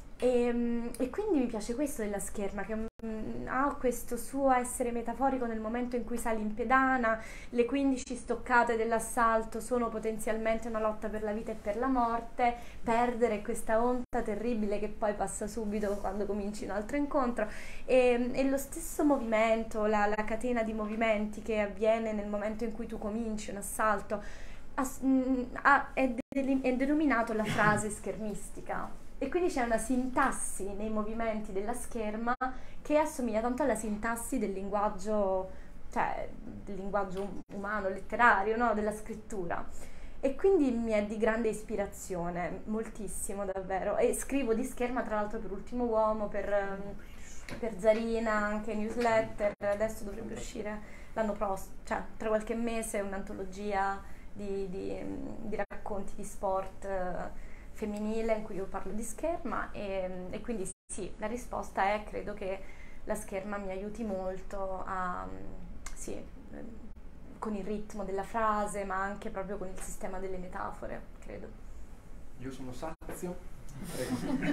[SPEAKER 2] E, e quindi mi piace questo della scherma, che mm, ha questo suo essere metaforico nel momento in cui sali in pedana, le quindici stoccate dell'assalto sono potenzialmente una lotta per la vita e per la morte, perdere questa onta terribile che poi passa subito quando cominci un altro incontro, e, e lo stesso movimento, la, la catena di movimenti che avviene nel momento in cui tu cominci un assalto. as- mh, ha- è, de- è denominato la frase schermistica e quindi c'è una sintassi nei movimenti della scherma che assomiglia tanto alla sintassi del linguaggio, cioè del linguaggio umano, letterario, no? Della scrittura. E quindi mi è di grande ispirazione, moltissimo davvero. E scrivo di scherma tra l'altro per Ultimo Uomo, per, ehm, per Zarina, anche newsletter. Adesso dovrebbe uscire l'anno prossimo, cioè tra qualche mese, un'antologia di, di, di racconti di sport eh, femminile in cui io parlo di scherma e, e quindi sì, la risposta è credo che la scherma mi aiuti molto a, sì, ehm, con il ritmo della frase, ma anche proprio con il sistema delle metafore, credo.
[SPEAKER 3] Io sono Sazio. Prego.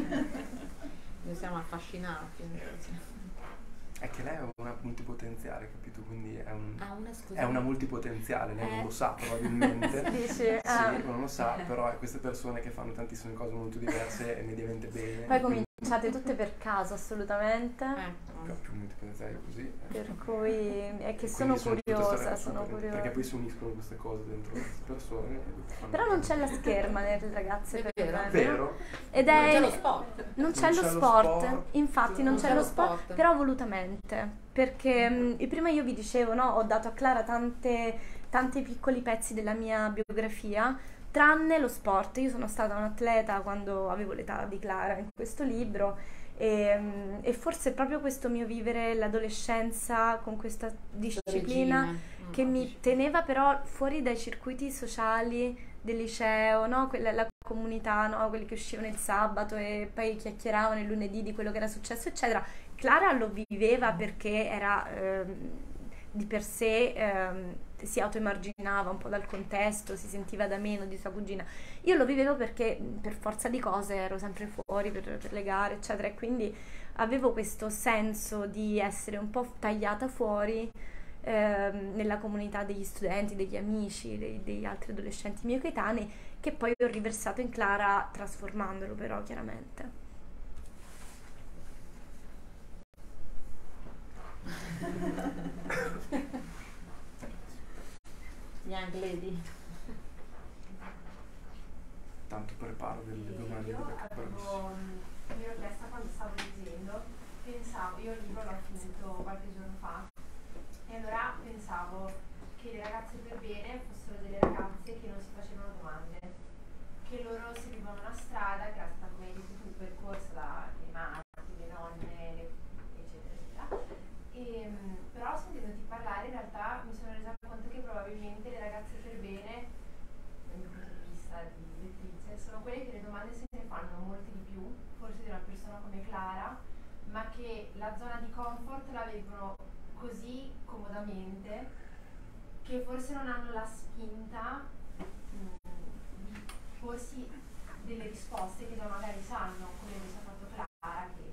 [SPEAKER 4] Noi siamo affascinati.
[SPEAKER 3] È che lei è una multipotenziale, capito? Quindi è, un,
[SPEAKER 4] Ah, una scusa.
[SPEAKER 3] è una multipotenziale, lei
[SPEAKER 4] Eh.
[SPEAKER 3] non lo sa probabilmente.
[SPEAKER 2] Dici?
[SPEAKER 3] Sì,
[SPEAKER 2] Ah.
[SPEAKER 3] non lo sa, però è queste persone che fanno tantissime cose molto diverse e mediamente bene.
[SPEAKER 2] Poi
[SPEAKER 3] quindi-
[SPEAKER 2] cominciate tutte per caso, assolutamente.
[SPEAKER 3] Più,
[SPEAKER 4] Ecco.
[SPEAKER 3] più multipotenziali così. eh.
[SPEAKER 2] Per cui è che
[SPEAKER 3] E
[SPEAKER 2] sono
[SPEAKER 3] quindi tutte
[SPEAKER 2] curiosa,
[SPEAKER 3] storie
[SPEAKER 2] sono
[SPEAKER 3] super-
[SPEAKER 2] curiosa.
[SPEAKER 3] Perché poi si uniscono queste cose dentro queste persone. e fanno-
[SPEAKER 2] Però non c'è la scherma nelle ragazze
[SPEAKER 4] È
[SPEAKER 2] per
[SPEAKER 4] vero.
[SPEAKER 2] bene.
[SPEAKER 3] Vero?
[SPEAKER 2] Ed
[SPEAKER 4] Non
[SPEAKER 2] è
[SPEAKER 4] c'è lo sport.
[SPEAKER 2] non c'è
[SPEAKER 3] Non
[SPEAKER 2] lo
[SPEAKER 3] c'è lo
[SPEAKER 2] sport,
[SPEAKER 3] sport.
[SPEAKER 2] infatti non,
[SPEAKER 4] Non
[SPEAKER 2] c'è
[SPEAKER 4] c'è
[SPEAKER 2] lo
[SPEAKER 4] lo
[SPEAKER 2] sport,
[SPEAKER 4] sport.
[SPEAKER 2] però volutamente, perché mh, prima io vi dicevo, no, ho dato a Clara tante, tanti piccoli pezzi della mia biografia, tranne lo sport. Io sono stata un atleta quando avevo l'età di Clara in questo libro e, mh, e forse proprio questo mio vivere l'adolescenza con questa disciplina
[SPEAKER 4] Regina. Mm,
[SPEAKER 2] che mi
[SPEAKER 4] disciplina.
[SPEAKER 2] teneva però fuori dai circuiti sociali del liceo, no? Quella, la comunità, no? Quelli che uscivano il sabato e poi chiacchieravano il lunedì di quello che era successo, eccetera. Clara lo viveva perché era ehm, di per sé ehm, si autoemarginava un po' dal contesto, si sentiva da meno di sua cugina. Io lo vivevo perché per forza di cose ero sempre fuori per, per le gare, eccetera, e quindi avevo questo senso di essere un po' tagliata fuori ehm, nella comunità degli studenti, degli amici, dei- degli altri adolescenti miei coetanei, che poi ho riversato in Clara trasformandolo però chiaramente.
[SPEAKER 4] Young lady.
[SPEAKER 3] Tanto preparo delle domande
[SPEAKER 2] Io
[SPEAKER 3] delle bravissime.
[SPEAKER 2] avevo, mi ero chiesta quando stavo leggendo, pensavo, io il libro l'ho finito qualche giorno fa, e allora pensavo che le ragazze per bene fossero delle ragazze che non si facevano domande, che loro seguivano una strada che era stata, come hai detto tu, percorsa dalle madri, le nonne, le- eccetera, eccetera. E, mh, però sentendoti parlare in realtà mi sono resa conto che probabilmente le ragazze per bene, dal mio punto di vista di lettrice, sono quelle che le domande se ne fanno molte di più, forse di una persona come Clara, ma che la zona di comfort la vengono così comodamente che forse non hanno la spinta mh, di porsi delle risposte che già magari sanno, come invece ha fatto Clara. Che...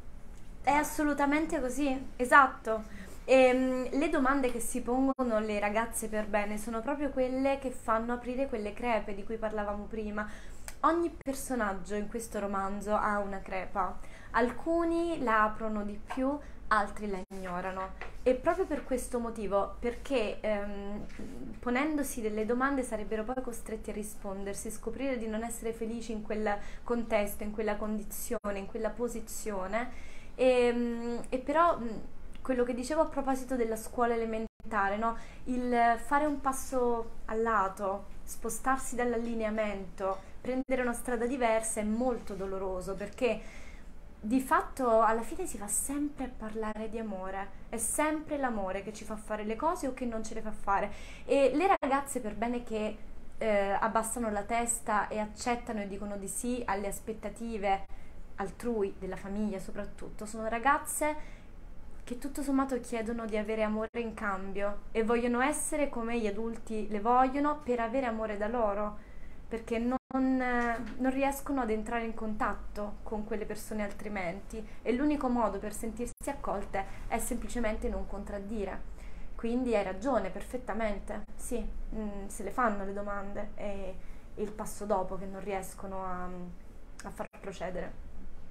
[SPEAKER 2] È assolutamente così, esatto. E, le domande che si pongono le ragazze per bene sono proprio quelle che fanno aprire quelle crepe di cui parlavamo prima. Ogni personaggio in questo romanzo ha una crepa, alcuni la aprono di più, altri la ignorano, e proprio per questo motivo, perché ehm, ponendosi delle domande sarebbero poi costretti a rispondersi, scoprire di non essere felici in quel contesto, in quella condizione, in quella posizione. E, e però mh, quello che dicevo a proposito della scuola elementare, no? Il fare un passo a lato, spostarsi dall'allineamento, prendere una strada diversa è molto doloroso, perché di fatto alla fine si va sempre a parlare di amore, è sempre l'amore che ci fa fare le cose o che non ce le fa fare. E le ragazze per bene che eh, abbassano la testa e accettano e dicono di sì alle aspettative altrui, della famiglia soprattutto, sono ragazze che tutto sommato chiedono di avere amore in cambio e vogliono essere come gli adulti le vogliono per avere amore da loro, perché non, non riescono ad entrare in contatto con quelle persone altrimenti, e l'unico modo per sentirsi accolte è semplicemente non contraddire. Quindi hai ragione, perfettamente, sì, mh, se le fanno le domande, è il passo dopo che non riescono a, a far procedere.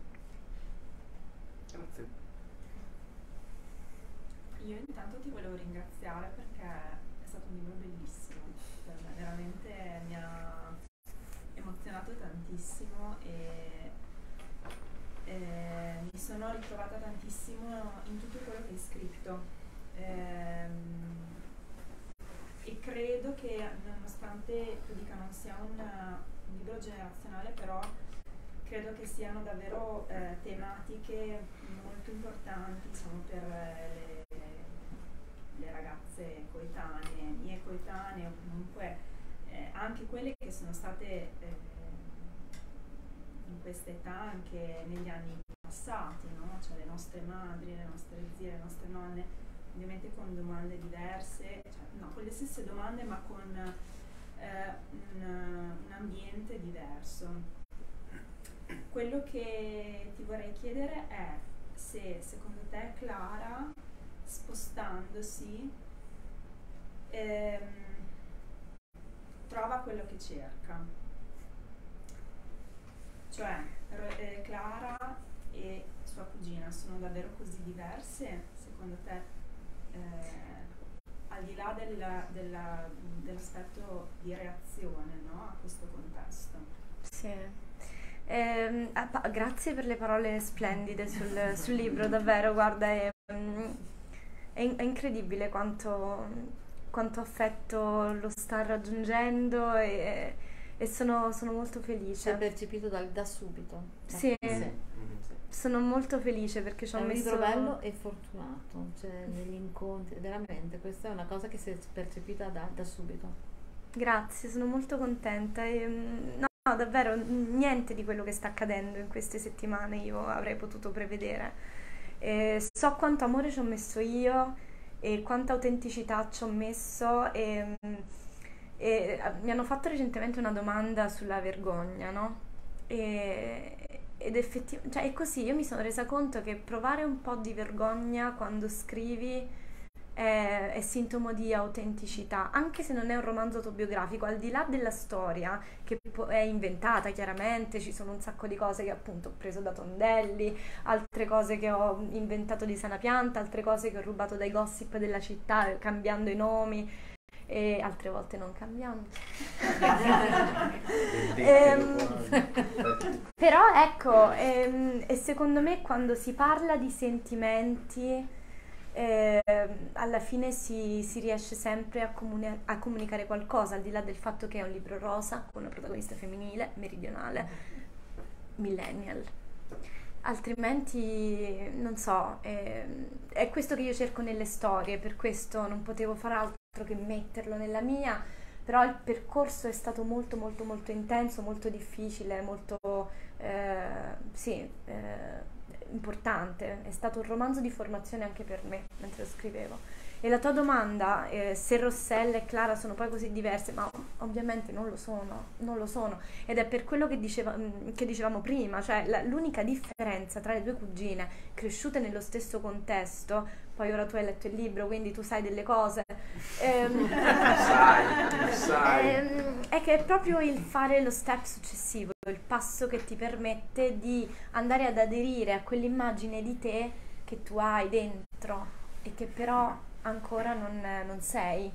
[SPEAKER 3] Grazie.
[SPEAKER 5] Io intanto ti volevo ringraziare perché è stato un libro bellissimo, per me, veramente aiutato tantissimo e eh, mi sono ritrovata tantissimo in tutto quello che hai scritto. Ehm, e credo che nonostante tu dica non sia un, un libro generazionale, però credo che siano davvero eh, tematiche molto importanti, insomma, per eh, le, le ragazze coetanee, mie coetanee, o comunque eh, anche quelle che sono state eh, in questa età anche negli anni passati, no? Cioè le nostre madri, le nostre zie, le nostre nonne, ovviamente con domande diverse, cioè, no, con le stesse domande ma con eh, un, un ambiente diverso. Quello che ti vorrei chiedere è se secondo te Clara, spostandosi, ehm, trova quello che cerca. Cioè, eh, Clara e sua cugina sono davvero così diverse, secondo te? Eh, al di là del, della, dell'aspetto di reazione, no, a questo contesto.
[SPEAKER 2] Sì. Eh, ah, pa- grazie per le parole splendide sul, sul libro, davvero, guarda, è, è, è incredibile quanto, quanto affetto lo sta raggiungendo e, e sono, sono molto
[SPEAKER 1] Si è
[SPEAKER 2] felice.
[SPEAKER 1] percepito da, da subito.
[SPEAKER 2] Sì.
[SPEAKER 1] sì.
[SPEAKER 2] Sono molto felice perché ci
[SPEAKER 1] È
[SPEAKER 2] ho
[SPEAKER 1] un
[SPEAKER 2] messo...
[SPEAKER 1] libro bello e fortunato, cioè negli incontri, veramente, questa è una cosa che si è percepita da, da subito.
[SPEAKER 2] Grazie, sono molto contenta e, mm, no, no, davvero niente di quello che sta accadendo in queste settimane io avrei potuto prevedere. Eh, so quanto amore ci ho messo io e quanta autenticità ci ho messo e, mm, e eh, mi hanno fatto recentemente una domanda sulla vergogna, no? E, ed effettivamente, cioè è così, io mi sono resa conto che provare un po' di vergogna quando scrivi è, è sintomo di autenticità, anche se non è un romanzo autobiografico, al di là della storia, che po- è inventata chiaramente, ci sono un sacco di cose che appunto ho preso da Tondelli, altre cose che ho inventato di sana pianta, altre cose che ho rubato dai gossip della città, cambiando i nomi, e altre volte non cambiando. ehm, però ecco, ehm, e secondo me quando si parla di sentimenti eh, alla fine si, si riesce sempre a, comuni- a comunicare qualcosa, al di là del fatto che è un libro rosa con una protagonista femminile, meridionale, millennial. Altrimenti non so, eh, è questo che io cerco nelle storie, per questo non potevo fare altro che metterlo nella mia, però il percorso è stato molto molto molto intenso, molto difficile, molto eh, sì, eh, importante. È stato un romanzo di formazione anche per me mentre lo scrivevo. E la tua domanda, eh, se Rossella e Clara sono poi così diverse, ma ovviamente non lo sono, non lo sono. Ed è per quello che, diceva, che dicevamo prima, cioè la, l'unica differenza tra le due cugine cresciute nello stesso contesto, poi ora tu hai letto il libro, quindi tu sai delle cose, ehm,
[SPEAKER 3] sai, sai.
[SPEAKER 2] ehm, è che è proprio il fare lo step successivo, il passo che ti permette di andare ad aderire a quell'immagine di te che tu hai dentro e che però ancora non, non sei.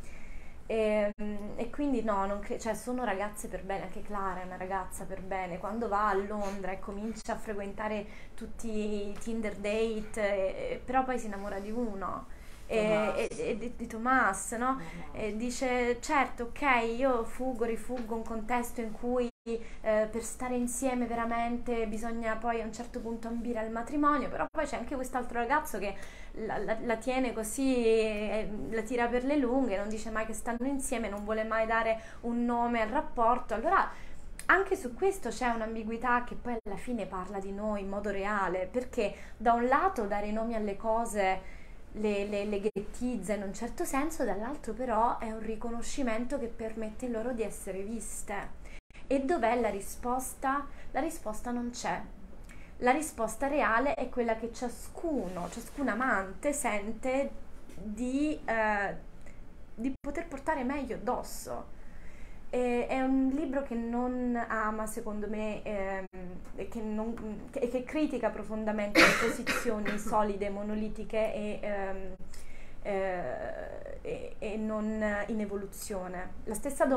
[SPEAKER 2] E, e quindi no, non cre- cioè sono ragazze per bene, anche Clara è una ragazza per bene, quando va a Londra e comincia a frequentare tutti i Tinder date, e, però poi si innamora di uno e, e, e di, di Thomas, no? E dice certo, ok, io fuggo, rifuggo un contesto in cui eh, per stare insieme veramente bisogna poi a un certo punto ambire al matrimonio, però poi c'è anche quest'altro ragazzo che la, la, la tiene così, eh, la tira per le lunghe, non dice mai che stanno insieme, non vuole mai dare un nome al rapporto. Allora anche su questo c'è un'ambiguità che poi alla fine parla di noi in modo reale, perché da un lato dare i nomi alle cose le, le, le ghettizza in un certo senso, dall'altro però è un riconoscimento che permette loro di essere viste. E dov'è la risposta? La risposta non c'è. La risposta reale è quella che ciascuno, ciascun amante sente di, eh, di poter portare meglio addosso. E, è un libro che non ama, secondo me, ehm, e, che non, che, che critica profondamente le posizioni solide, monolitiche e, ehm, eh, e, e non in evoluzione. La stessa domanda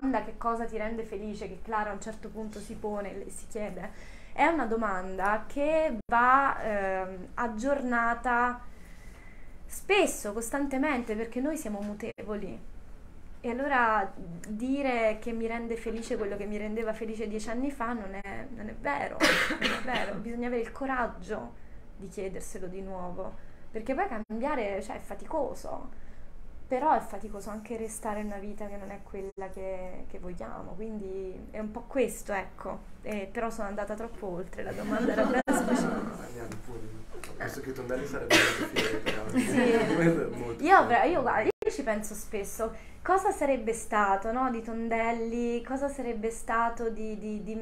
[SPEAKER 2] domanda che cosa ti rende felice, che Clara a un certo punto si pone e si chiede, è una domanda che va ehm, aggiornata spesso, costantemente, perché noi siamo mutevoli. E allora dire che mi rende felice quello che mi rendeva felice dieci anni fa non è, non è vero, non è vero. Bisogna avere il coraggio di chiederselo di nuovo, perché poi cambiare, cioè, è faticoso, però è faticoso anche restare in una vita che non è quella che, che vogliamo, quindi è un po' questo, ecco. Eh, però sono andata troppo oltre, la domanda era ben specifica.
[SPEAKER 3] Andiamo pure. Penso che Tondelli sarebbe molto fiero, però.
[SPEAKER 2] Sì.
[SPEAKER 3] Molto
[SPEAKER 2] Io,
[SPEAKER 3] fiero.
[SPEAKER 2] io, guarda, io ci penso spesso, cosa sarebbe stato, no, di Tondelli, cosa sarebbe stato di, di, di,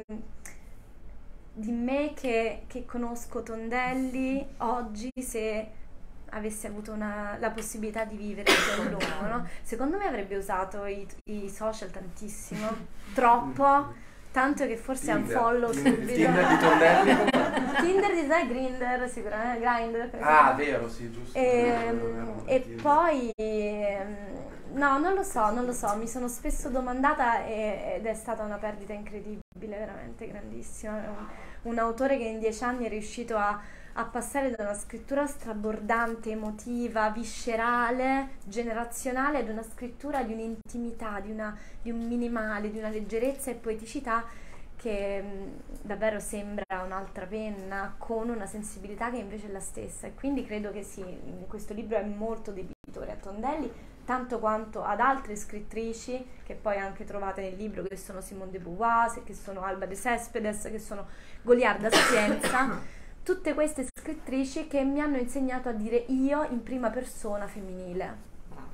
[SPEAKER 2] di me che, che conosco Tondelli oggi se avesse avuto una, la possibilità di vivere a lungo, no? Secondo me avrebbe usato i, i social tantissimo, troppo, tanto che forse ha un
[SPEAKER 3] Tinder.
[SPEAKER 2] follow
[SPEAKER 3] Tinder-
[SPEAKER 2] subito.
[SPEAKER 3] Tinder di Tondelli.
[SPEAKER 2] Tinder di te, Grindr, sicuramente, Grindr. per
[SPEAKER 3] Ah,
[SPEAKER 2] esempio.
[SPEAKER 3] vero, sì, giusto.
[SPEAKER 2] Ehm,
[SPEAKER 3] Vero, vero,
[SPEAKER 2] E,
[SPEAKER 3] Tinder.
[SPEAKER 2] poi, ehm, no, non lo so, non lo so, mi sono spesso domandata e- ed è stata una perdita incredibile, veramente grandissima. È un, un autore che in dieci anni è riuscito a, a passare da una scrittura strabordante, emotiva, viscerale, generazionale, ad una scrittura di un'intimità, di, una, di un minimale, di una leggerezza e poeticità che mh, davvero sembra un'altra penna, con una sensibilità che invece è la stessa, e quindi credo che sì, questo libro è molto debitore a Tondelli, tanto quanto ad altre scrittrici che poi anche trovate nel libro, che sono Simone de Beauvoir, che sono Alba de Céspedes, che sono Goliarda Sapienza, tutte queste scrittrici che mi hanno insegnato a dire io in prima persona femminile.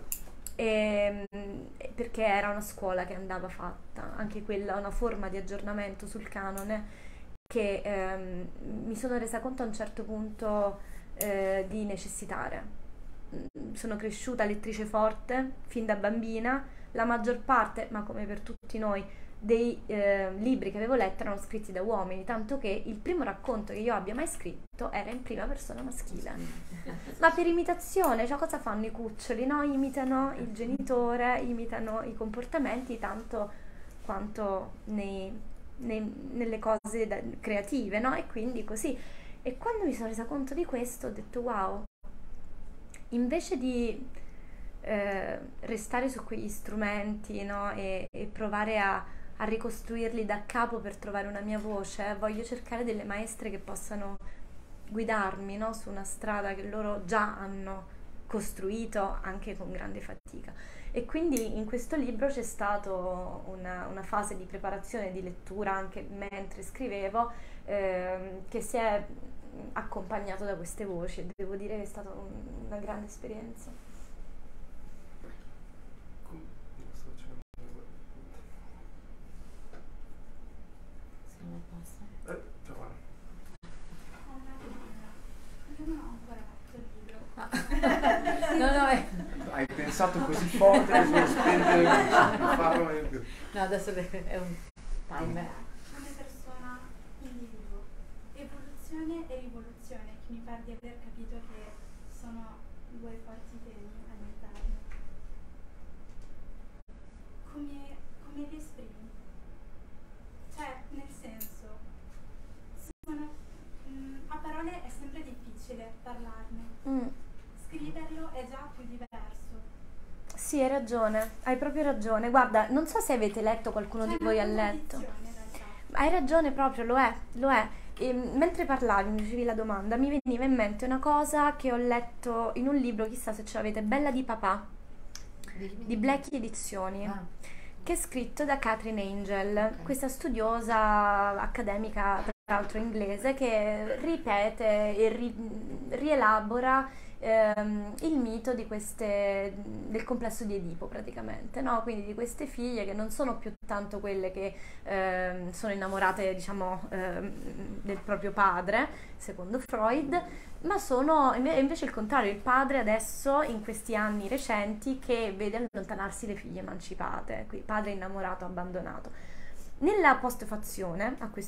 [SPEAKER 2] E, perché era una scuola che andava fatta, anche quella una forma di aggiornamento sul canone che ehm, mi sono resa conto a un certo punto eh, di necessitare. Sono cresciuta lettrice forte fin da bambina, la maggior parte, ma come per tutti noi, dei eh, libri che avevo letto erano scritti da uomini, tanto che il primo racconto che io abbia mai scritto era in prima persona maschile. Ma per imitazione, cioè cosa fanno i cuccioli, no? Imitano il genitore, imitano i comportamenti tanto quanto nei, nei- nelle cose da- creative, no? E quindi così. E quando mi sono resa conto di questo ho detto wow, invece di eh, restare su quegli strumenti, no? E, e provare a, a ricostruirli da capo per trovare una mia voce, voglio cercare delle maestre che possano guidarmi, no? Su una strada che loro già hanno costruito anche con grande fatica. E quindi in questo libro c'è stata una, una fase di preparazione, di lettura anche mentre scrivevo, ehm, che si è accompagnato da queste voci, e devo dire che è stata un- una grande esperienza.
[SPEAKER 3] Sto facendo-
[SPEAKER 1] Se non passa.
[SPEAKER 3] Eh, ciao, guarda.
[SPEAKER 6] Ho una domanda. Io non ho ancora letto il libro.
[SPEAKER 1] No, no, è...
[SPEAKER 3] Hai pensato così forte che devo spendere non farlo mai più.
[SPEAKER 1] no, adesso è un timer.
[SPEAKER 6] Come persona individuo, evoluzione e rivoluzione, che mi pare di aver capito che sono due forti temi all'interno. Come, come li esprimi? Cioè, nel senso, sono, mm, a parole è sempre difficile parlarne,
[SPEAKER 2] Mm.
[SPEAKER 6] scriverlo è già più diverso.
[SPEAKER 2] Sì, hai ragione, hai proprio ragione. Guarda, non so se avete letto, qualcuno
[SPEAKER 6] Cioè,
[SPEAKER 2] di voi ha
[SPEAKER 6] non è una
[SPEAKER 2] letto.
[SPEAKER 6] tradizione, in realtà.
[SPEAKER 2] Hai ragione proprio, lo è, lo è. E, mentre parlavi, mi facevi la domanda, mi veniva in mente una cosa che ho letto in un libro, chissà se ce l'avete, Bella di papà, di Blackie Edizioni,
[SPEAKER 1] Ah,
[SPEAKER 2] che è scritto da Catherine Angel,
[SPEAKER 1] Ok.
[SPEAKER 2] questa studiosa accademica, tra l'altro inglese, che ripete e ri- rielabora ehm, il mito di queste, del complesso di Edipo praticamente, no? Quindi di queste figlie che non sono più tanto quelle che ehm, sono innamorate, diciamo, ehm, del proprio padre, secondo Freud, ma sono inve- invece il contrario, il padre adesso in questi anni recenti che vede allontanarsi le figlie emancipate, quindi padre innamorato, abbandonato. Nella postfazione a questo saggio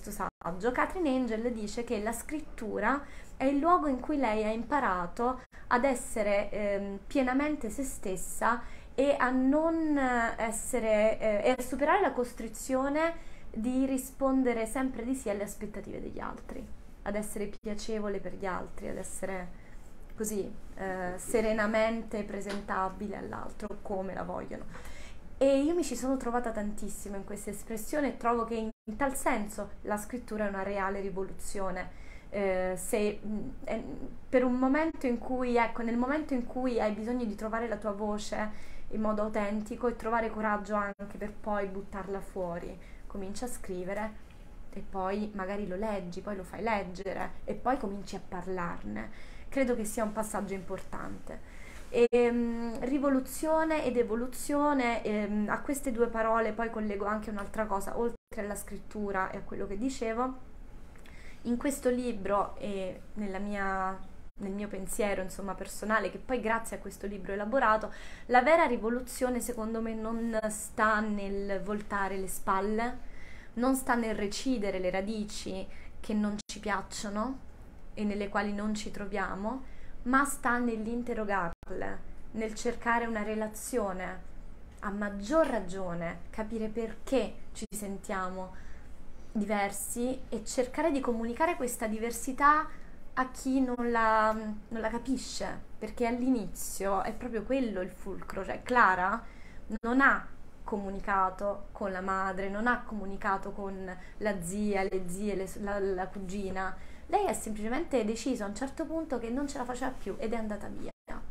[SPEAKER 2] Katherine Angel dice che la scrittura è il luogo in cui lei ha imparato ad essere ehm, pienamente se stessa e a non essere eh, e a superare la costrizione di rispondere sempre di sì alle aspettative degli altri, ad essere piacevole per gli altri, ad essere così eh, serenamente presentabile all'altro come la vogliono. E io mi ci sono trovata tantissimo in questa espressione e trovo che in, in tal senso la scrittura è una reale rivoluzione. Eh, se mh, è, per un momento in cui, ecco, nel momento in cui hai bisogno di trovare la tua voce in modo autentico e trovare coraggio anche per poi buttarla fuori, comincia a scrivere e poi magari lo leggi, poi lo fai leggere e poi cominci a parlarne. Credo che sia un passaggio importante. E, um, rivoluzione ed evoluzione, um, a queste due parole poi collego anche un'altra cosa, oltre alla scrittura e a quello che dicevo. In questo libro e nella mia, nel mio pensiero, insomma, personale, che poi grazie a questo libro ho elaborato, la vera rivoluzione secondo me non sta nel voltare le spalle, non sta nel recidere le radici che non ci piacciono e nelle quali non ci troviamo, ma sta nell'interrogarle, nel cercare una relazione, a maggior ragione capire perché ci sentiamo diversi e cercare di comunicare questa diversità a chi non la, non la capisce, perché all'inizio è proprio quello il fulcro, cioè Clara non ha comunicato con la madre, non ha comunicato con la zia, le zie, le, la, la cugina. Lei ha semplicemente deciso a un certo punto che non ce la faceva più ed è andata via.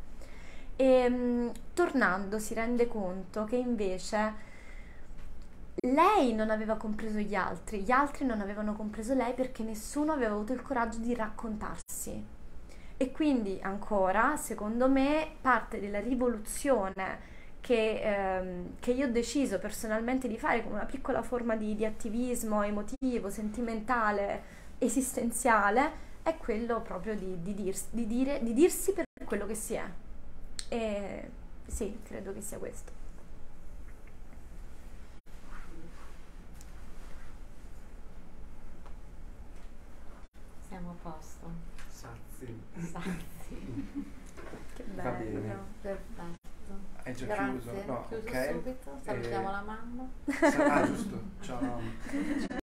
[SPEAKER 2] E mh, tornando si rende conto che invece lei non aveva compreso gli altri, gli altri non avevano compreso lei perché nessuno aveva avuto il coraggio di raccontarsi. E quindi ancora, secondo me, parte della rivoluzione che, ehm, che io ho deciso personalmente di fare come una piccola forma di, di attivismo emotivo, sentimentale, esistenziale, è quello proprio di, di, dirsi, di, dire, di dirsi per quello che si è. E sì, credo che sia questo.
[SPEAKER 1] Siamo a posto.
[SPEAKER 3] Sazi.
[SPEAKER 1] Sazi.
[SPEAKER 2] Che
[SPEAKER 3] Va
[SPEAKER 2] bello.
[SPEAKER 3] bene.
[SPEAKER 1] Perfetto.
[SPEAKER 3] È già
[SPEAKER 1] Grazie.
[SPEAKER 3] chiuso? No,
[SPEAKER 1] Chiuso
[SPEAKER 3] ok.
[SPEAKER 1] subito. Salutiamo
[SPEAKER 3] Eh,
[SPEAKER 1] la mamma.
[SPEAKER 3] Ah, giusto. Ciao.